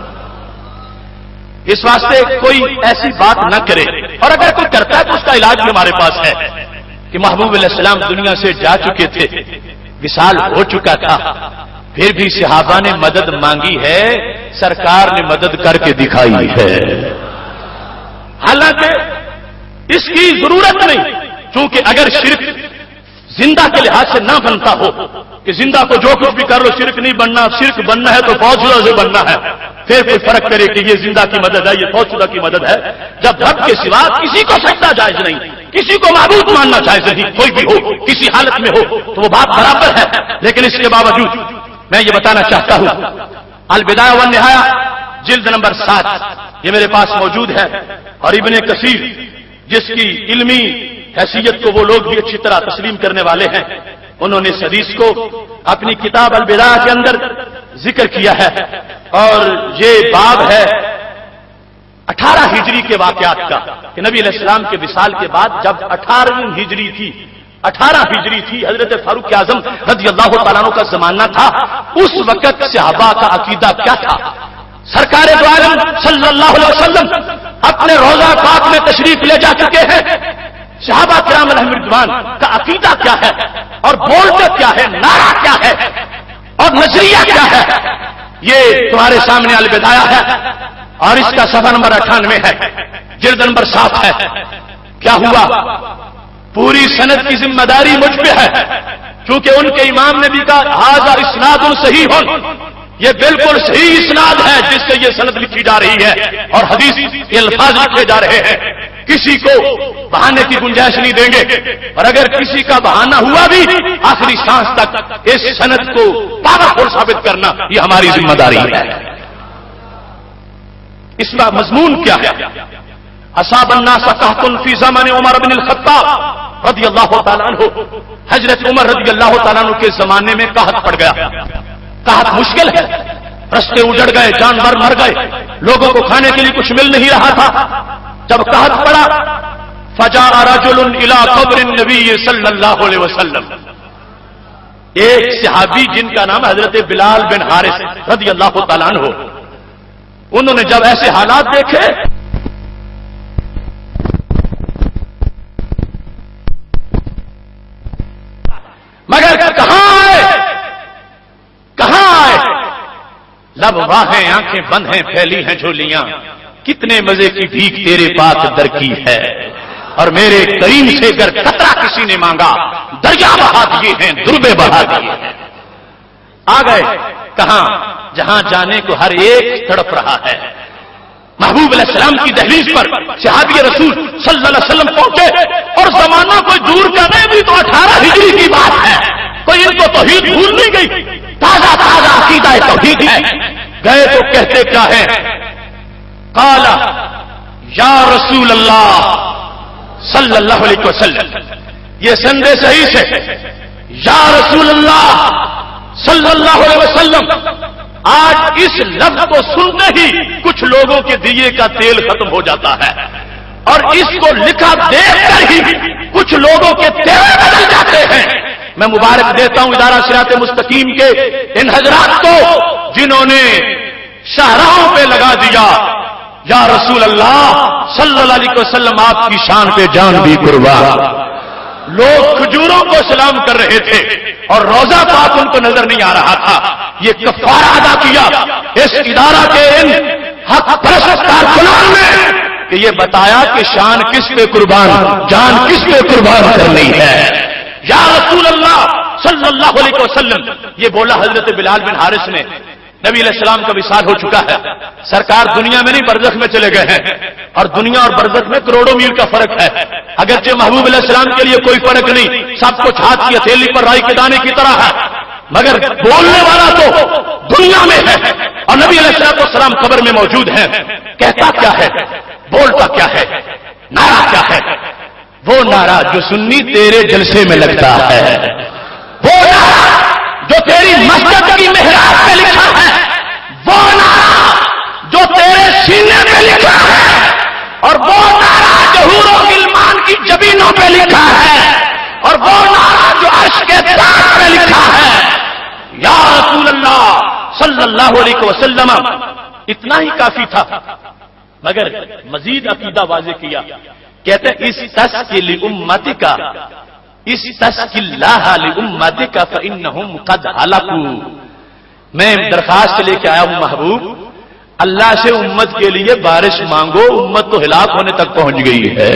اس واسطے کوئی ایسی بات نہ کرے، اور اگر کوئی کرتا ہے تو اس کا علاج بھی ہمارے پاس ہے کہ محبوب علیہ السلام دنیا سے جا چکے تھے، وصال ہو چکا تھا، پھر بھی صحابہ نے مدد مانگی ہے، سرکار نے مدد کر کے دکھائی ہے۔ حالانکہ اس کی ضرورت نہیں، چونکہ اگر شرک زندہ کے لحاظ سے نہ بنتا ہو کہ زندہ کو جو کچھ بھی کر لو شرک نہیں بننا، شرک بننا ہے تو فوت شدہ سے بننا ہے، پھر کوئی فرق کرے کہ یہ زندہ کی مدد ہے، یہ فوت شدہ کی مدد ہے۔ جب رب کے سوا کسی کو سجدہ جائز نہیں، کسی کو معبود ماننا جائز نہیں، کوئی بھی ہو کسی حالت میں ہو تو وہ بات برابر ہے۔ لیکن اس کے باوجود میں یہ بتانا چاہتا ہوں، البدایہ والنہایہ جلد نمبر سات یہ میرے پاس موجود ہے، اور ابن کثیر جس کی علمی حیثیت کو وہ لوگ بھی اچھی طرح تسلیم کرنے والے ہیں، انہوں نے اس حدیث کو اپنی کتاب البدایہ کے اندر ذکر کیا ہے، اور یہ باب ہے اٹھارہ ہجری کے واقعات کا کہ نبی علیہ السلام کے وصال کے بعد جب اٹھارہویں ہجری تھی، اٹھارہ ہجری تھی، حضرت فاروق اعظم رضی اللہ تعالیٰ عنہ کا زمانہ تھا، اس وقت صحابہ کا عقیدہ کیا تھا؟ سرکار دو عالم صلی اللہ علیہ وسلم اپنے روضہ پاک میں تشریف لے جا چکے ہیں، صحابہ کرام علیہم رضوان کا عقیدہ کیا ہے اور بولتے کیا ہے، نعرہ کیا ہے اور نظریہ کیا ہے، یہ تمہارے سامنے البدایہ ہے، اور اس کا صفحہ نمبر اٹھانوے ہے، جلد نمبر سات ہے۔ کیا ہوا؟ پوری سند کی ذمہ داری مجھ پہ ہے، چونکہ ان کے امام نے بھی کہا ھذا اسناد صحیح، یہ بالکل صحیح اسناد ہے جس سے یہ سند لکھی جا رہی ہے اور حدیث کے الفاظ لکھے جا رہے ہیں، کسی کو بہانے کی گنجائش نہیں دیں گے، اور اگر کسی کا بہانہ ہوا بھی آخری سانس تک اس سند کو پاورفل ثابت کرنا یہ ہماری ذمہ داری ہے۔ اس کا مضمون کیا ہے؟ اصاب الناس قحط فی زمن عمر بن الخطاب رضی اللہ تعالیٰ عنہ، حضرت عمر رضی اللہ تعالیٰ عنہ کے زمانے میں قحط پڑ گیا۔ قحط مشکل ہے، رستے اجڑ گئے، جانور مر گئے، لوگوں کو کھانے کے لیے کچھ مل نہیں رہا تھا۔ جب قحط پڑا فجاء رجل الى قبر النبی صلی اللہ علیہ وسلم، ایک صحابی جن کا نام حضرت بلال بن حارث رضی اللہ تعالیٰ عنہ، انہوں نے جب ایسے حالات دیکھے مگر کہاں آئے کہاں آئے لب واہیں آنکھیں بند ہیں پھیلی ہیں جھولیاں، کتنے مزے کی بھیک تیرے پاس در کی ہے، اور میرے کریم سے اگر قطرہ کسی نے مانگا دریا بہا دیے ہیں، دربے بہا دیے ہیں۔ آ گئے کہاں؟ جہاں جانے کو ہر ایک تڑپ رہا ہے۔ محبوب علیہ السلام کی دہلیز پر صحابی رسول صلی اللہ علیہ وسلم پہنچے، اور زمانہ کوئی دور کا نہیں، بھی تو اٹھارہ ہجری کی بات ہے، کوئی ان کو توحید بھول نہیں گئی، تازہ تازہ عقیدہ توحید ہے۔ گئے تو کہتے کیا ہے؟ قال یا رسول اللہ صلی اللہ علیہ وسلم، یہ سندے صحیح سے، یا رسول اللہ صلی اللہ علیہ وسلم، آج اس لفظ کو سنتے ہی کچھ لوگوں کے دیے کا تیل ختم ہو جاتا ہے، اور اس کو لکھا دیکھ کر ہی کچھ لوگوں کے تیل بدل جاتے ہیں۔ میں مبارک دیتا ہوں ادارہ صراط مستقیم کے ان حضرات کو جنہوں نے شاہراہوں پہ لگا دیا یا رسول اللہ صلی اللہ علیہ وسلم آپ کی شان پہ جان بھی قربان۔ لوگ کھجوروں کو سلام کر رہے تھے اور روزہ پاک ان کو نظر نہیں آ رہا تھا۔ یہ کفارہ ادا کیا اس ادارہ کے ان حق پرست کارکنان نے کہ یہ بتایا کہ شان کس پہ قربان، جان کس پہ قربان کرنی ہے۔ یا رسول اللہ صلی اللہ علیہ وسلم، یہ بولا حضرت بلال بن حارث نے۔ نبی علیہ السلام کا وصال ہو چکا ہے، سرکار دنیا میں نہیں برزخ میں چلے گئے ہیں، اور دنیا اور برزخ میں کروڑوں میل کا فرق ہے۔ اگرچہ محبوب علیہ السلام کے لیے کوئی فرق نہیں، سب کچھ ہاتھ کی ہتھیلی پر رائی کے دانے کی طرح ہے، مگر بولنے والا تو دنیا میں ہے، اور نبی علیہ السلام والسلام قبر میں موجود ہیں۔ کہتا کیا ہے، بولتا کیا ہے، نعرہ کیا ہے؟ وہ نعرہ جو سنی تیرے جلسے میں لگتا ہے، وہ نعرہ جو تیری مسجد کی محراب پہ لکھا ہے، وہ نعرہ جو تیرے سینے پہ لکھا ہے، اور وہ نعرہ جو حور و غلمان کی جبینوں پہ لکھا ہے، اور وہ نعرہ جو عرش کے تاج پہ لکھا ہے، یا رسول اللہ صلی اللہ علیہ وسلم۔ اتنا ہی کافی تھا، مگر مزید عقیدہ واضح کیا۔ کہتے ہیں اس تسکی لامتک، اس تسکی اللہ لامتک فانہم قد ہلکوا۔ میں درخواست لے کے آیا ہوں محبوب، اللہ سے امت کے لیے بارش مانگو، امت تو ہلاک ہونے تک پہنچ گئی ہے۔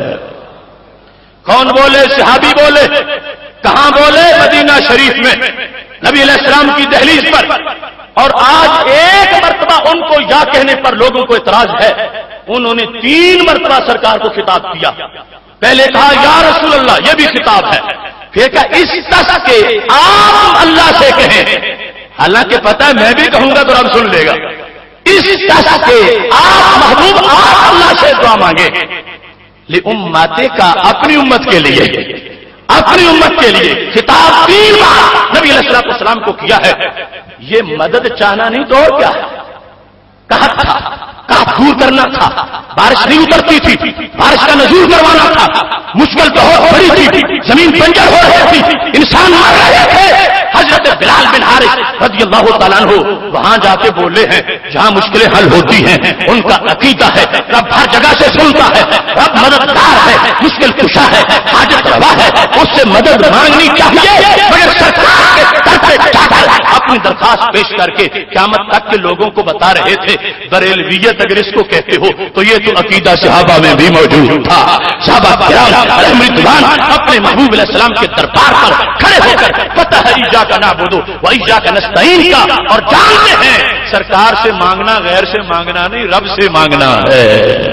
کون بولے؟ صحابی بولے۔ کہاں بولے؟ مدینہ شریف میں نبی علیہ السلام کی دہلیز پر۔ اور آج ایک مرتبہ ان کو یا کہنے پر لوگوں کو اعتراض ہے، انہوں نے تین مرتبہ سرکار کو خطاب کیا۔ پہلے کہا یا رسول اللہ، یہ بھی خطاب ہے، پھر کہا اس تس کے آپ اللہ سے کہیں، حالانکہ پتہ ہے میں بھی کہوں گا تو رب سن لے گا۔ اس تس کے آپ محبوب آپ اللہ سے دعا مانگے، لامتک کا اپنی امت کے لیے، اپنی امت کے لیے خطاب تین بار نبی علیہ السلام کو کیا ہے۔ یہ مدد چاہنا نہیں تو اور کیا ہے؟ کہا تھا، کہا دور کرنا تھا، بارش نہیں اترتی تھی، بارش کا نزول کروانا تھا، مشکل تو بہت بڑی تھی، زمین بنجر ہو رہی تھی، انسان مر رہے تھے۔ حضرت بلال بن حارث رضی اللہ تعالیٰ عنہ وہاں جا کے بولے ہیں جہاں مشکلیں حل ہوتی ہیں، ان کا عقیدہ ہے رب ہر جگہ سے سنتا ہے، رب مددگار ہے، مشکل کشا ہے، حاجت روا ہے، اس سے مدد مانگنی چاہیے، مگر سرکار کے در پہ جا کر اپنی درخواست پیش کر کے قیامت تک کے لوگوں کو بتا رہے تھے۔ بریلویت اگر اس کو کہتے ہو تو یہ تو عقیدہ صحابہ میں بھی موجود تھا۔ صحابہ کرام علیہم رضوان اپنے محبوب علیہ السلام کے دربار پر کھڑے ہو کر پتہ ہے ایاک نعبد و ایاک نستعین کا، اور جانتے ہیں سرکار سے مانگنا غیر سے مانگنا نہیں، رب سے مانگنا ہے۔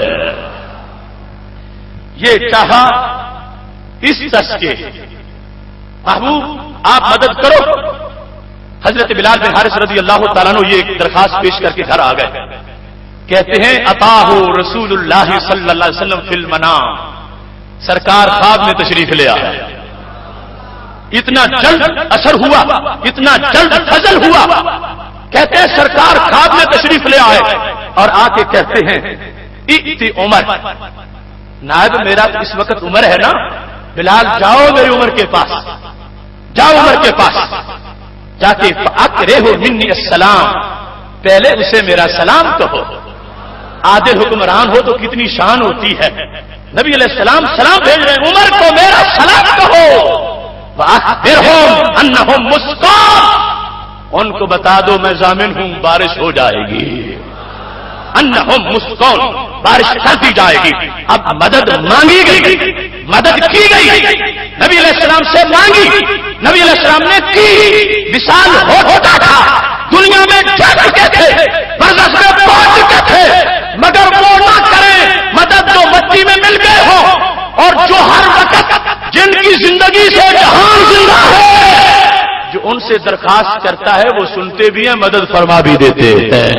یہ چاہا اس تس کے محبوب آپ مدد کرو۔ حضرت بلال بن حارث رضی اللہ تعالیٰ عنہ یہ ایک درخواست پیش کر کے گھر آ گئے۔ کہتے ہیں عطاہ رسول اللہ صلی اللہ علیہ وسلم فی المنام، سرکار خواب میں تشریف لے آئے۔ اتنا جلد اثر ہوا، اتنا جلد فضل ہوا، کہتے ہیں سرکار خواب میں تشریف لے آئے اور آ کے کہتے ہیں ائت عمر، نائب میرا اس وقت عمر ہے نا، بلال جاؤ میری عمر کے پاس، جاؤ عمر کے پاس جا کے فاقرہ منی السلام، پہلے اسے میرا سلام کہو۔ عادل حکمران ہو تو کتنی شان ہوتی ہے، نبی علیہ السلام سلام بھیج رہے ہیں، عمر کو میرا سلام کہو۔ وَأَخْبِرْهُمْ أَنَّهُمْ مُسْقَوْنَ، ان کو بتا دو میں ضامن ہوں بارش ہو جائے گی، انہم مسقون، بارش کر دی جائے گی۔ اب مدد مانگی گئی، مدد کی گئی، نبی علیہ السلام سے مانگی، نبی علیہ السلام نے کی، وصال ہو چکا تھا، دنیا میں جا چکے تھے، برزخ میں پہنچ چکے تھے، مگر وہ نہ کریں مدد جو مٹی میں مل گئے ہو، اور جو ہر وقت جن کی زندگی سے جہان زندہ ہے، جو ان سے درخواست کرتا ہے وہ سنتے بھی ہیں، مدد فرما بھی دیتے ہیں۔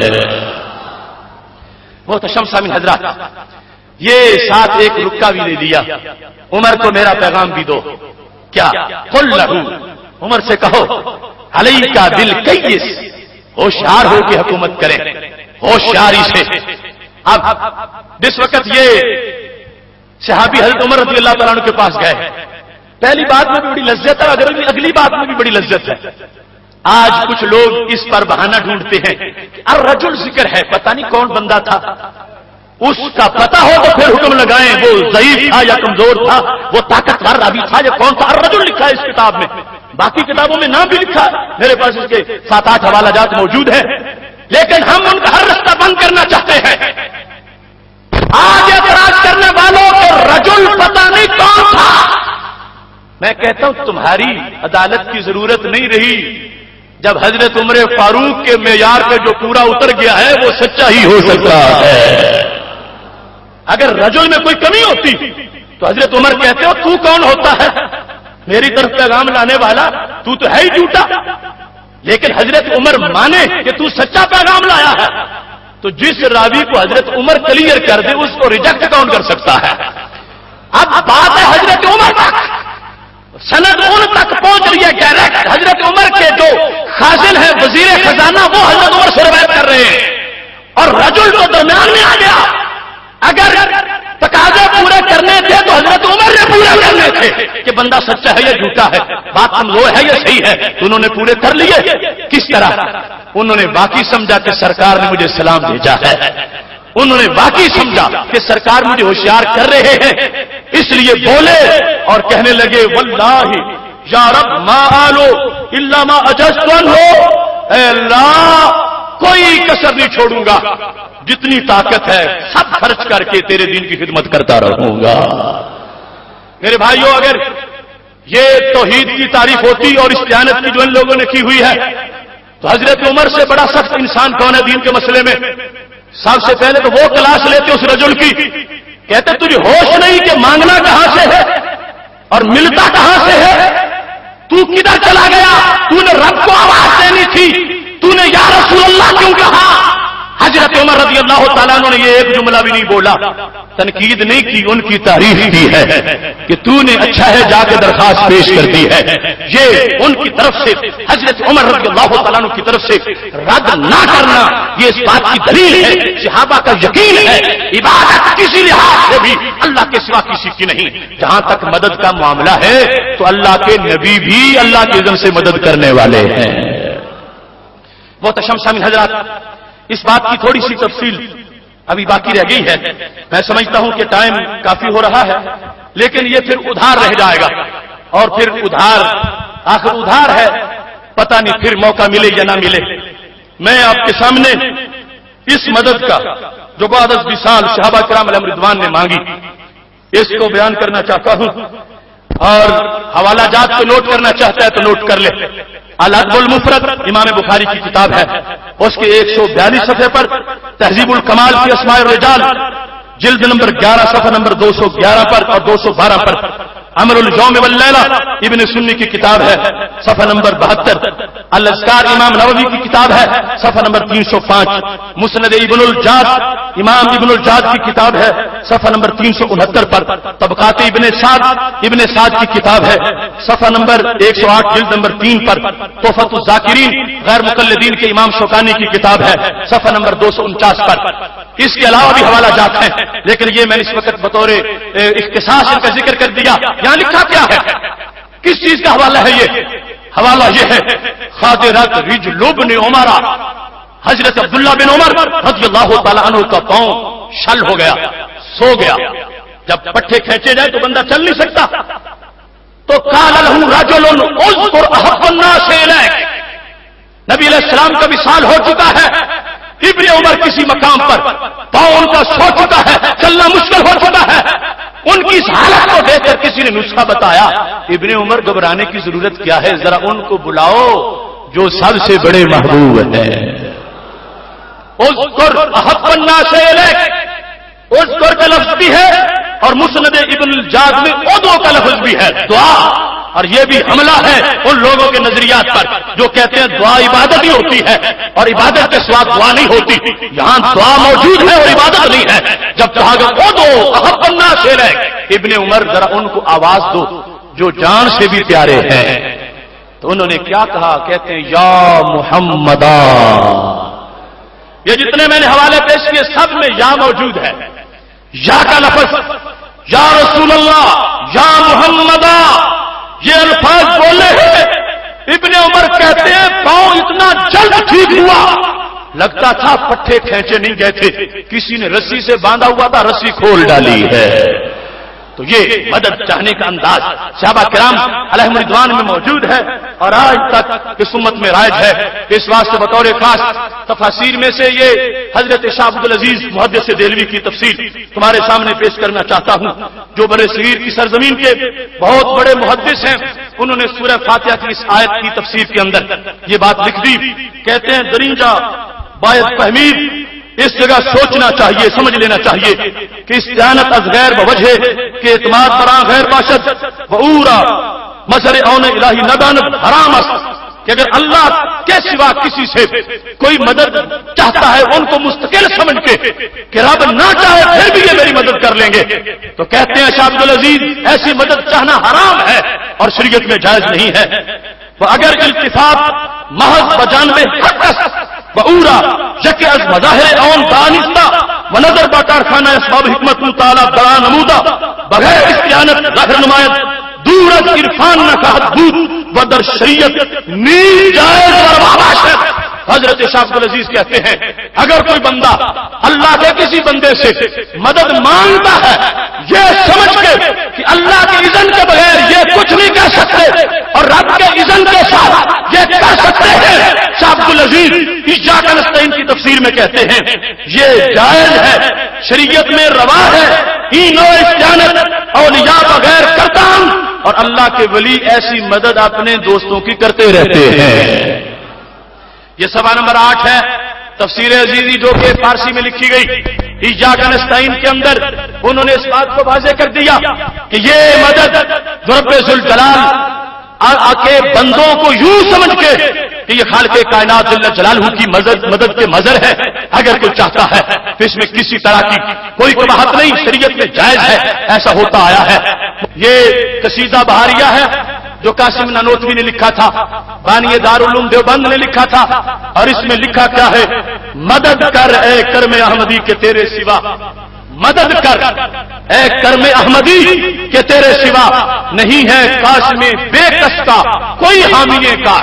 محتشم سامعین حضرات، یہ ساتھ ایک رکا بھی دے دیا، عمر کو میرا پیغام بھی دو۔ کیا؟ قل لہو، عمر سے کہو علیکا بالکیس، ہوشیار ہو کے حکومت کریں، ہوشیاری سے۔ اب جس وقت یہ صحابی حضرت عمر رضی اللہ تعالیٰ عنہ کے پاس گئے، پہلی بات میں بھی بڑی لذت ہے، اگر اگلی بات میں بھی بڑی لذت ہے۔ آج کچھ لوگ اس پر بہانہ ڈھونڈتے ہیں کہ الرجل ذکر ہے، پتہ نہیں کون بندہ تھا، اس کا پتہ ہو تو پھر حکم لگائیں، وہ ضعیف تھا یا کمزور تھا، وہ طاقتور ابھی تھا یا کون تھا۔ الرجل لکھا ہے اس کتاب میں، باقی کتابوں میں نام بھی لکھا ہے، میرے پاس اس کے سات آٹھ حوالہ جات موجود ہیں، لیکن ہم ان کا ہر رستہ بند کرنا چاہتے ہیں۔ آج اعتراض کرنے والوں کو رجل پتہ نہیں کون تھا، میں کہتا ہوں تمہاری عدالت کی ضرورت نہیں رہی، جب حضرت عمر فاروق کے معیار پہ جو پورا اتر گیا ہے وہ سچا ہی ہو سکتا ہے۔ اگر رجل میں کوئی کمی ہوتی تو حضرت عمر کہتے ہو تو کون ہوتا ہے میری طرف پیغام لانے والا، تو تو ہے ہی جھوٹا، لیکن حضرت عمر مانے کہ تو سچا پیغام لایا ہے، تو جس راوی کو حضرت عمر کلیئر کر دے اس کو ریجیکٹ کون کر سکتا ہے؟ اب بات ہے حضرت عمر تک، سند ان تک پہنچ رہی ہے ڈائریکٹ، حضرت عمر کے جو خازن ہیں وزیر خزانہ وہ حضرت عمر سے روایت کر رہے ہیں، اور رجل تو درمیان میں آ گیا۔ اگر تقاضے پورے کرنے تھے تو حضرت عمر نے پورے کرنے تھے کہ بندہ سچا ہے یا جھوٹا ہے، بات کمزور ہے یا صحیح ہے، تو انہوں نے پورے کر لیے۔ کس طرح؟ انہوں نے باقی سمجھا کہ سرکار نے مجھے سلام بھیجا ہے، انہوں نے باقی سمجھا کہ سرکار مجھے ہوشیار کر رہے ہیں، اس لیے بولے اور کہنے لگے واللہ یا رب ما آلو الا ما اجزت عنہ، اے اللہ کوئی کسر نہیں چھوڑوں گا، جتنی طاقت ہے سب خرچ کر کے تیرے دین کی خدمت کرتا رہوں گا۔ میرے بھائیوں، اگر یہ توحید کی تعریف ہوتی اور استعانت کی جو ان لوگوں نے کی ہوئی ہے تو حضرت عمر سے بڑا سخت انسان کون ہے دین کے مسئلے میں؟ سب سے پہلے تو وہ کلاس لیتے اس رجل کی، کہتے تجھے ہوش نہیں کہ مانگنا کہاں سے ہے اور ملتا کہاں سے ہے، تو کدھر چلا گیا، تو نے رب کو آواز دینی تھی، تو نے یا رسول اللہ کیوں کہا؟ حضرت عمر رضی اللہ تعالیٰ عنہ نے یہ ایک جملہ بھی نہیں بولا، تنقید نہیں کی، ان کی تعریف کی ہے کہ تو نے اچھا ہے جا کے درخواست پیش کر دی ہے۔ یہ ان کی طرف سے حضرت عمر رضی اللہ تعالیٰ عنہ کی طرف سے رد نہ کرنا یہ اس بات کی دلیل ہے، صحابہ کا یقین ہے عبادت کسی لحاظ سے بھی اللہ کے سوا کسی کی نہیں۔ جہاں تک مدد کا معاملہ ہے تو اللہ کے نبی بھی اللہ کے اذن سے مدد کرنے والے ہیں۔ وہ تشم شامل حضرات، اس بات کی تھوڑی سی تفصیل ابھی باقی رہ گئی ہے، میں سمجھتا ہوں کہ ٹائم کافی ہو رہا ہے، لیکن یہ پھر ادھار رہ جائے گا، اور پھر ادھار آخر ادھار ہے، پتہ نہیں پھر موقع ملے یا نہ ملے۔ میں آپ کے سامنے اس مدد کا جو بعد از بیس سال صحابہ کرام علیہم رضوان نے مانگی اس کو بیان کرنا چاہتا ہوں، اور حوالہ جات کو نوٹ کرنا چاہتا ہے تو نوٹ کر لے۔ الادب المفرد امام بخاری کی کتاب ہے، اس کے ایک سو بیالیس صفحے پر تہذیب الکمال کی اسماء الرجال جلد نمبر گیارہ صفحہ نمبر دو سو گیارہ پر اور دو سو بارہ پر، عمل الجوم واللیلہ ابن سنی کی کتاب ہے صفحہ نمبر بہتر، الاذکار امام نووی کی کتاب ہے صفحہ نمبر تین سو پانچ، مسند ابن الجاد امام ابن الجاد کی کتاب ہے صفحہ نمبر تین سو انہتر پر، طبقات ابن سعد ابن سعد کی کتاب ہے صفحہ نمبر ایک سو آٹھ جلد نمبر تین پر، تحفۃ الذاکرین غیر مقلدین کے امام شوکانی کی کتاب ہے صفحہ نمبر دو سو انچاس پر۔ اس کے علاوہ بھی حوالہ جات ہیں، لیکن یہ میں نے اس وقت بطور اختصاص کا ذکر کر دیا۔ یہاں لکھا کیا ہے، کس چیز کا حوالہ ہے؟ یہ حوالہ یہ ہے خاطرت رجل ابن عمر، حضرت عبداللہ بن عمر رضی اللہ تعالیٰ عنہ کا پاؤں شل ہو گیا، سو گیا، جب پٹھے کھینچے جائے تو بندہ چل نہیں سکتا، تو قال له رجل اذكر احب الناس الیک، نبی علیہ السلام کا وصال ہو چکا ہے، ابن عمر کسی مقام پر پاؤں ان کا سو چکا ہے، چلنا مشکل ہو چکا ہے، ان کی اس حالت کو دیکھ کر کسی نے نسخہ بتایا، ابن عمر گھبرانے کی ضرورت کیا ہے، ذرا ان کو بلاؤ جو سب سے بڑے محبوب ہیں۔ اذکر احب الناس الیک، اذکر کا لفظ بھی ہے اور مسند ابن الجاد میں ادعو کا لفظ بھی ہے، دعا، اور یہ بھی حملہ ہے ان لوگوں کے نظریات پر جو کہتے ہیں دعا عبادت ہی ہوتی ہے اور عبادت کے سوا دعا نہیں ہوتی۔ یہاں دعا موجود ہے اور عبادت نہیں ہے۔ جب کہا گیا ادعو احب الناس الیک، ابن عمر ذرا ان کو آواز دو جو جان سے بھی پیارے ہیں، تو انہوں نے کیا کہا؟ کہتے ہیں یا محمدا. یہ جتنے میں نے حوالے پیش کیے سب میں یا موجود ہے. یا کا لفظ یا رسول اللہ یا محمدا یہ الفاظ بولے ہیں. ابن عمر کہتے ہیں پاؤں اتنا جلد ٹھیک ہوا لگتا تھا پٹھے کھینچے نہیں گئے تھے, کسی نے رسی سے باندھا ہوا تھا, رسی کھول ڈالی ہے. تو یہ مدد چاہنے کا انداز صحابہ کرام علیہم رضوان میں موجود ہے اور آج تک اس امت میں رائج ہے. اس واسطے بطور خاص تفاسیر میں سے یہ حضرت شاہ عبدالعزیز محدث دہلوی کی تفسیر تمہارے سامنے پیش کرنا چاہتا ہوں, جو برے صغیر کی سرزمین کے بہت بڑے محدث ہیں. انہوں نے سورہ فاتحہ کی اس آیت کی تفسیر کے اندر یہ بات لکھ دی. کہتے ہیں درینجہ باید فہمید, اس جگہ سوچنا چاہیے, سمجھ لینا چاہیے کہ استعانت از غیر بوجہ کہ اعتماد برآں غیر باشد وعورا مظہر اون الہی ندانت حرام است. کہ اگر اللہ کے سوا کسی سے کوئی مدد چاہتا ہے ان کو مستقل سمجھ کے کہ رب نہ چاہے پھر بھی یہ میری مدد کر لیں گے, تو کہتے ہیں شاہ عبدالعزیز ایسی مدد چاہنا حرام ہے اور شریعت میں جائز نہیں ہے. تو اگر التفات محض بجانب حق است وعورا یکی از مظاہر اون دانستہ و نظر با کارخانہ اسباب حکمت مطالعہ درا نمودہ بغیر استعانت ظاہر نمایت دور از عرفان نہ کہت بود و در شریعت نیز جائز وروا باشد. حضرت شاہ عبدالعزیز کہتے ہیں اگر کوئی بندہ اللہ کے کسی بندے سے مدد مانگتا ہے یہ سمجھ کے کہ اللہ کے اذن کے بغیر یہ کچھ نہیں کر سکتے اور رب کے اذن کے ساتھ یہ کر سکتے ہیں, شاہ عبدالعزیز ایاک نستعین کی تفسیر میں کہتے ہیں یہ جائز ہے, شریعت میں روا ہے. ہی نو استعانت اولیاء بغیر کرتا ہوں اور اللہ کے ولی ایسی مدد اپنے دوستوں کی کرتے رہتے ہیں. یہ سوال نمبر آٹھ ہے تفسیر عزیزی جو کہ فارسی میں لکھی گئی ایاک نستعین کے اندر. انہوں نے اس بات کو واضح کر دیا کہ یہ مدد رب ذوالجلال کے بندوں کو یوں سمجھ کے کہ یہ خالق کائنات جل جلالہ کی مدد مدد کے مظہر ہے, اگر کوئی چاہتا ہے تو اس میں کسی طرح کی کوئی قباحت نہیں, شریعت میں جائز ہے, ایسا ہوتا آیا ہے. یہ قصیدہ بہاریہ ہے جو قاسم نانوتوی نے لکھا تھا, بانی دارالعلوم دیوبند نے لکھا تھا, اور اس میں لکھا کیا ہے؟ مدد کر اے کرم احمدی کے تیرے سوا, مدد کر اے کرم احمدی کے تیرے سوا نہیں ہے کاش میں بے کس کا کوئی حامی کا.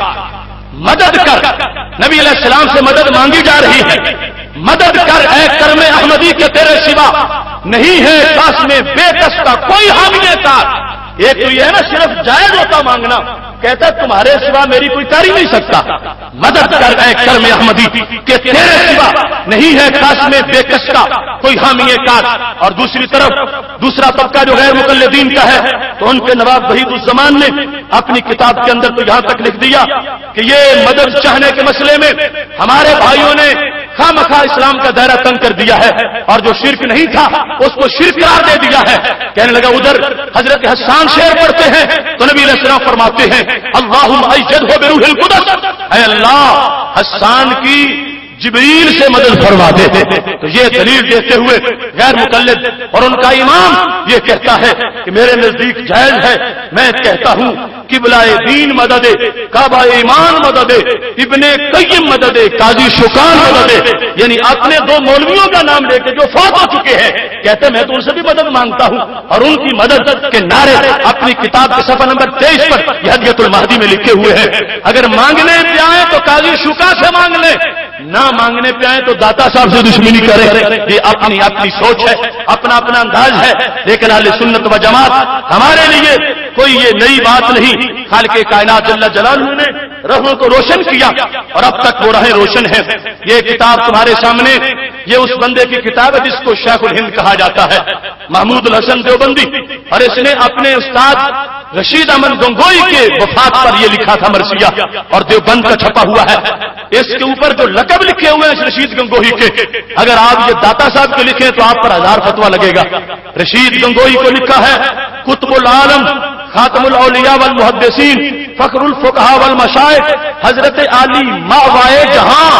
مدد کر, نبی علیہ السلام سے مدد مانگی جا رہی ہے. مدد کر اے کرم احمدی کے تیرے سوا نہیں ہے کاش میں بے کس کا کوئی حامی کا. ایک تو یہ ہے نا صرف جائز ہوتا مانگنا, کہتا تمہارے سوا میری کوئی کر ہی نہیں سکتا. مدد کر اے کرم احمدی کہ تیرے سوا نہیں ہے کاش میں بے کس کا کوئی حامی کار. اور دوسری طرف دوسرا طبقہ جو غیر مقلدین کا ہے تو ان کے نواب وحید الزمان نے اپنی کتاب کے اندر تو یہاں تک لکھ دیا کہ یہ مدد چاہنے کے مسئلے میں ہمارے بھائیوں نے خواہ مخواہ اسلام کا دائرہ تنگ کر دیا ہے, اور جو شرک نہیں تھا اس کو شرک قرار دے دیا ہے. کہنے لگا ادھر حضرت حسان شعر پڑھتے ہیں تو نبی علیہ السلام فرماتے ہیں اللہم ایدہ بروح القدس, اے اللہ حسان کی جبریل سے مدد فرما دے. تو یہ دلیل دیتے ہوئے غیر مقلد اور ان کا امام یہ کہتا ہے کہ میرے نزدیک جائز ہے. میں کہتا ہوں قبلہ دین مدد, کعبہ ایمان مدد, ابن قیم مدد, قاضی شکان مدد, یعنی اپنے دو مولویوں کا نام لے کے جو فوت ہو چکے ہیں کہتے ہیں میں تو ان سے بھی مدد مانگتا ہوں, اور ان کی مدد کے نعرے اپنی کتاب کے صفحہ نمبر تیئیس پر یہ ہدیۃ المہدی میں لکھے ہوئے ہیں. اگر مانگنے پہ آئے تو قاضی شکا سے مانگ لیں, نہ مانگنے پہ آئے تو داتا صاحب سے دشمنی کرے. یہ اپنی اپنی سوچ ہے, اپنا اپنا انداز ہے, لیکن اہل سنت و جماعت ہمارے لیے کوئی یہ نئی بات نہیں. خالق کائنات جل جلالہ نے رہوں کو روشن کیا اور اب تک وہ راہیں روشن ہے. یہ کتاب تمہارے سامنے یہ اس بندے کی کتاب ہے جس کو شیخ الہند کہا جاتا ہے, محمود الحسن دیوبندی, اور اس نے اپنے استاد رشید احمد گنگوئی کے وفات پر یہ لکھا تھا مرثیہ, اور دیوبند کا چھپا ہوا ہے. اس کے اوپر جو لقب لکھے ہوئے ہیں رشید گنگوئی کے, اگر آپ یہ داتا صاحب کے لکھیں تو آپ پر ہزار فتویٰ لگے گا. رشید گنگوئی کو لکھا ہے قطب العالم, خاتم الاولیاء والمحدثین, فخر الفقہاء والمشائخ, حضرت علی ماوائے جہاں.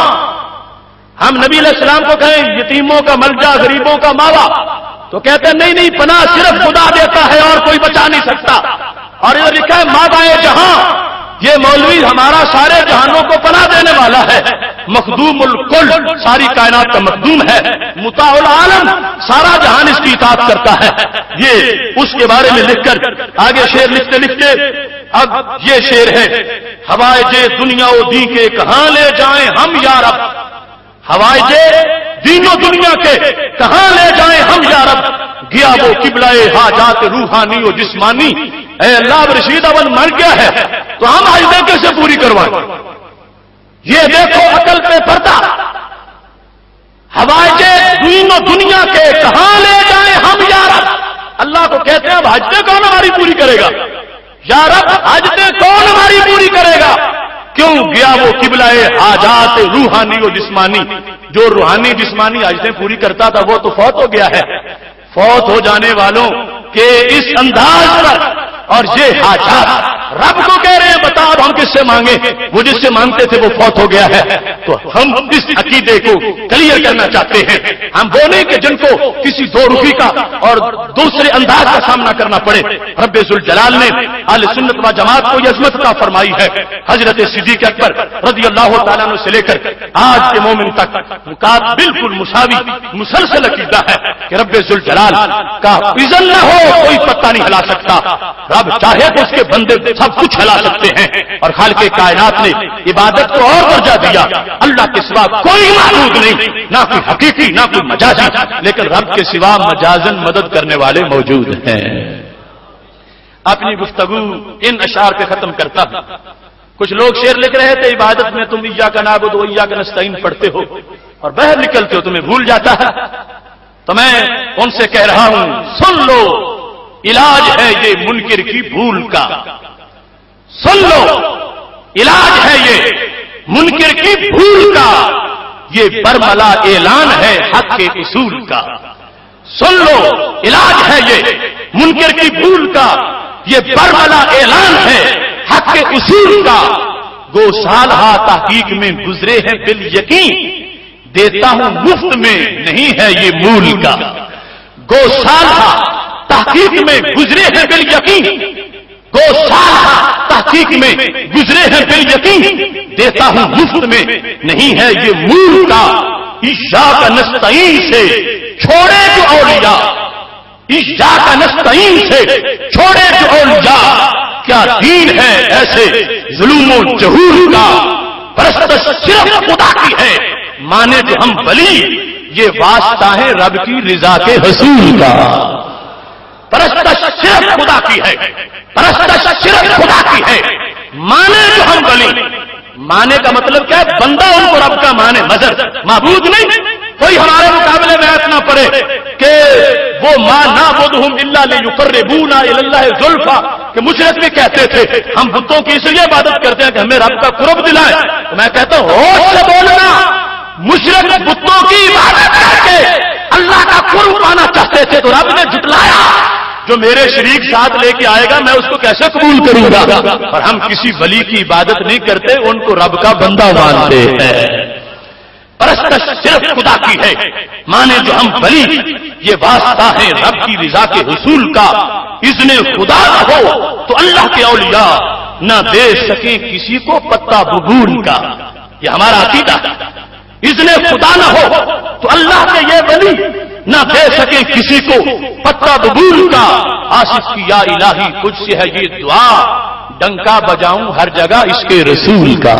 ہم نبی علیہ السلام کو کہیں یتیموں کا ملجا, غریبوں کا ماوا, تو کہتے ہیں نہیں نہیں پناہ صرف خدا دیتا ہے اور کوئی بچا نہیں سکتا. اور یہ لکھا ہے ماوائے جہاں, یہ مولوی ہمارا سارے جہانوں کو پناہ دینے والا ہے، مخدوم الکل، ساری کائنات کا مخدوم ہے، مطاع العالم، سارا جہان اس کی اطاعت کرتا ہے. یہ اس کے بارے میں لکھ کر آگے شعر لکھتے لکھتے اب یہ شعر ہے، ہوائج دنیا و دین کے کہاں لے جائیں ہم یا رب، ہوائج دین و دنیا کے کہاں لے جائیں ہم یا رب، گیا وہ قبلہ حاجات روحانی و جسمانی. اے اللہ اب رشید اول مر گیا ہے تو ہم حاجتیں کیسے پوری کروائیں؟ یہ دیکھو عقل پہ پردہ، ہوائج دین و دنیا کے کہاں لے جائیں ہم یا رب. اللہ کو کہتے ہیں اب حاجتیں کون ہماری پوری کرے گا؟ یا رب حاجتیں کون ہماری پوری کرے گا؟ کیوں گیا وہ قبلہ حاجات روحانی و جسمانی، جو روحانی جسمانی حاجتیں پوری کرتا تھا وہ تو فوت ہو گیا ہے. فوت ہو جانے والوں کے اس انداز پر اور یہ حاجات رب کو کہہ رہے ہیں بتا اب ہم کس سے مانگے، وہ جس سے مانگتے تھے وہ فوت ہو گیا ہے. تو ہم اس عقیدے کو کلیئر کرنا چاہتے ہیں. ہم وہ نہیں کہ جن کو کسی دو رخی کا اور دوسرے انداز کا سامنا کرنا پڑے. رب ذوالجلال نے اہل سنت و جماعت کو یہ عظمت عطا فرمائی ہے. حضرت صدیق اکبر رضی اللہ تعالیٰ عنہ سے لے کر آج کے مومن تک بالکل مساوی مسلسل عقیدہ ہے کہ رب ذوالجلال کا اذن نہ ہو کوئی پتہ نہیں ہلا سکتا. رب چاہے تو اس کے بندے سب کچھ ہلا سکتے ہیں. اور خالق کائنات نے عبادت کو اور درجہ دیا. اللہ کے سوا کوئی معبود نہیں، نہ کوئی حقیقی نہ کوئی مجازی، لیکن رب کے سوا مجازن مدد کرنے والے موجود ہیں. اپنی گفتگو ان اشعار پہ ختم کرتا ہوں. کچھ لوگ شعر لکھ رہے تھے عبادت میں تم ایاک نعبد و ایاک نستعین پڑھتے ہو اور باہر نکلتے ہو تمہیں بھول جاتا ہے. تو میں ان سے کہہ رہا ہوں سن لو، علاج ہے یہ منکر کی بھول کا. سن لو، علاج ہے یہ منکر کی بھول کا، یہ برملا اعلان ہے حق کے اصول کا. سن لو، علاج ہے یہ منکر کی بھول کا، یہ برملا اعلان ہے حق کے اصول کا. گو سالہ تحقیق میں گزرے ہیں بال یقین، دیتا ہوں مفت میں نہیں ہے یہ مول کا. گو سالہ تحقیق میں گزرے ہیں بال یقین، گو سالہ تحقیق میں گزرے ہیں بال یقین، دیتا ہوں مفت میں نہیں ہے یہ مول کا. ایاک نستعین سے چھوڑے جو اولیاء، ایاک نستعین سے چھوڑے جو اولیاء، کیا دین ہے ایسے ظلم و جہور کا. پرستش صرف خدا کی ہے مانے جو ہم ولی، یہ واسطہ ہے رب کی رضا کے حصول کا. پرستش صرف خدا کی ہے، پرستش صرف خدا کی ہے مانے جو ہم ولی. مانے کا مطلب کیا ہے؟ بندہ ان کو رب کا مانے، مظہر معبود نہیں. کوئی ہمارے مقابلے میں ایسا نہ پڑے کہ وہ ما نعبدہم الا لیقربونا الی اللہ زلفا، کہ مشرک بھی کہتے تھے ہم بتوں کی اس لیے عبادت کرتے ہیں کہ ہمیں رب کا قرب دلائے. تو میں کہتا ہوں ہوش سے بولنا، مشرک بتوں کی عبادت کر کے اللہ کا قرب پانا چاہتے تھے تو رب نے جتلایا جو میرے شریک ساتھ لے کے آئے گا میں اس کو کیسے قبول کروں گا. اور ہم کسی ولی کی عبادت نہیں کرتے، ان کو رب کا بندہ مانتے ہیں. پرستش صرف خدا کی ہے مانے جو ہم ولی، یہ واسطہ ہے رب کی رضا کے حصول کا. اذن خدا نہ ہو تو اللہ کے اولیاء نہ دے سکیں کسی کو پتہ ببول کا. یہ ہمارا عقیدہ. اذن خدا نہ ہو تو اللہ کے یہ ولی نہ دے سکیں کسی کو پتہ ببول کا. آصف کی یا الہی کچھ سے ہے یہ دعا، ڈنکا بجاؤں ہر جگہ اس کے رسول کا.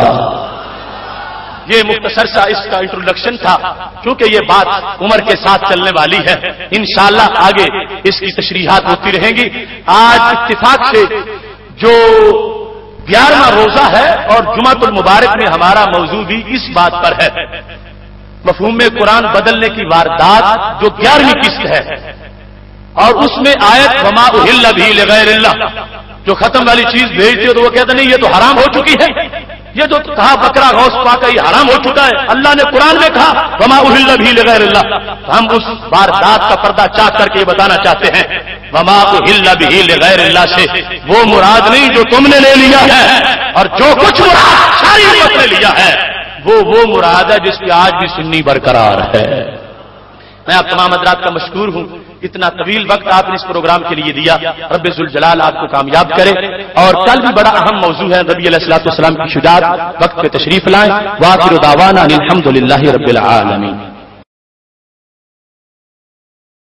یہ مختصر سا اس کا انٹروڈکشن تھا، کیونکہ یہ بات عمر کے ساتھ چلنے والی ہے. انشاءاللہ آگے اس کی تشریحات ہوتی رہیں گی. آج اتفاق سے جو گیارہواں روزہ ہے اور جمعۃ المبارک میں ہمارا موضوع بھی اس بات پر ہے، مفہوم قرآن بدلنے کی واردات جو گیارہویں قسط ہے، اور اس میں آیت وما اہل بہ لغیر اللہ جو ختم والی چیز بھیجتے ہو تو وہ کہتے نہیں یہ تو حرام ہو چکی ہے. یہ جو کہا بکرا غوث پاک یہ حرام ہو چکا ہے، اللہ نے قرآن میں کہا وما اہل بہ لغیر اللہ. تو ہم اس واردات کا پردہ چاک کر کے یہ بتانا چاہتے ہیں وما اہل بہ لغیر اللہ سے وہ مراد نہیں جو تم نے لے لیا ہے، اور جو کچھ مراد ساری امت نے لیا ہے وہ وہ مراد ہے جس کی آج بھی سنی برقرار ہے. میں آپ تمام حضرات کا مشکور ہوں اتنا طویل وقت آپ نے اس پروگرام کے لیے دیا، رب ذوالجلال آپ کو کامیاب کرے۔ اور کل بھی بڑا اہم موضوع ہے نبی علیہ الصلوۃ والسلام کی شجاعت، وقت پہ تشریف لائیں۔ وآخر دعوانا الحمد للہ رب العالمین۔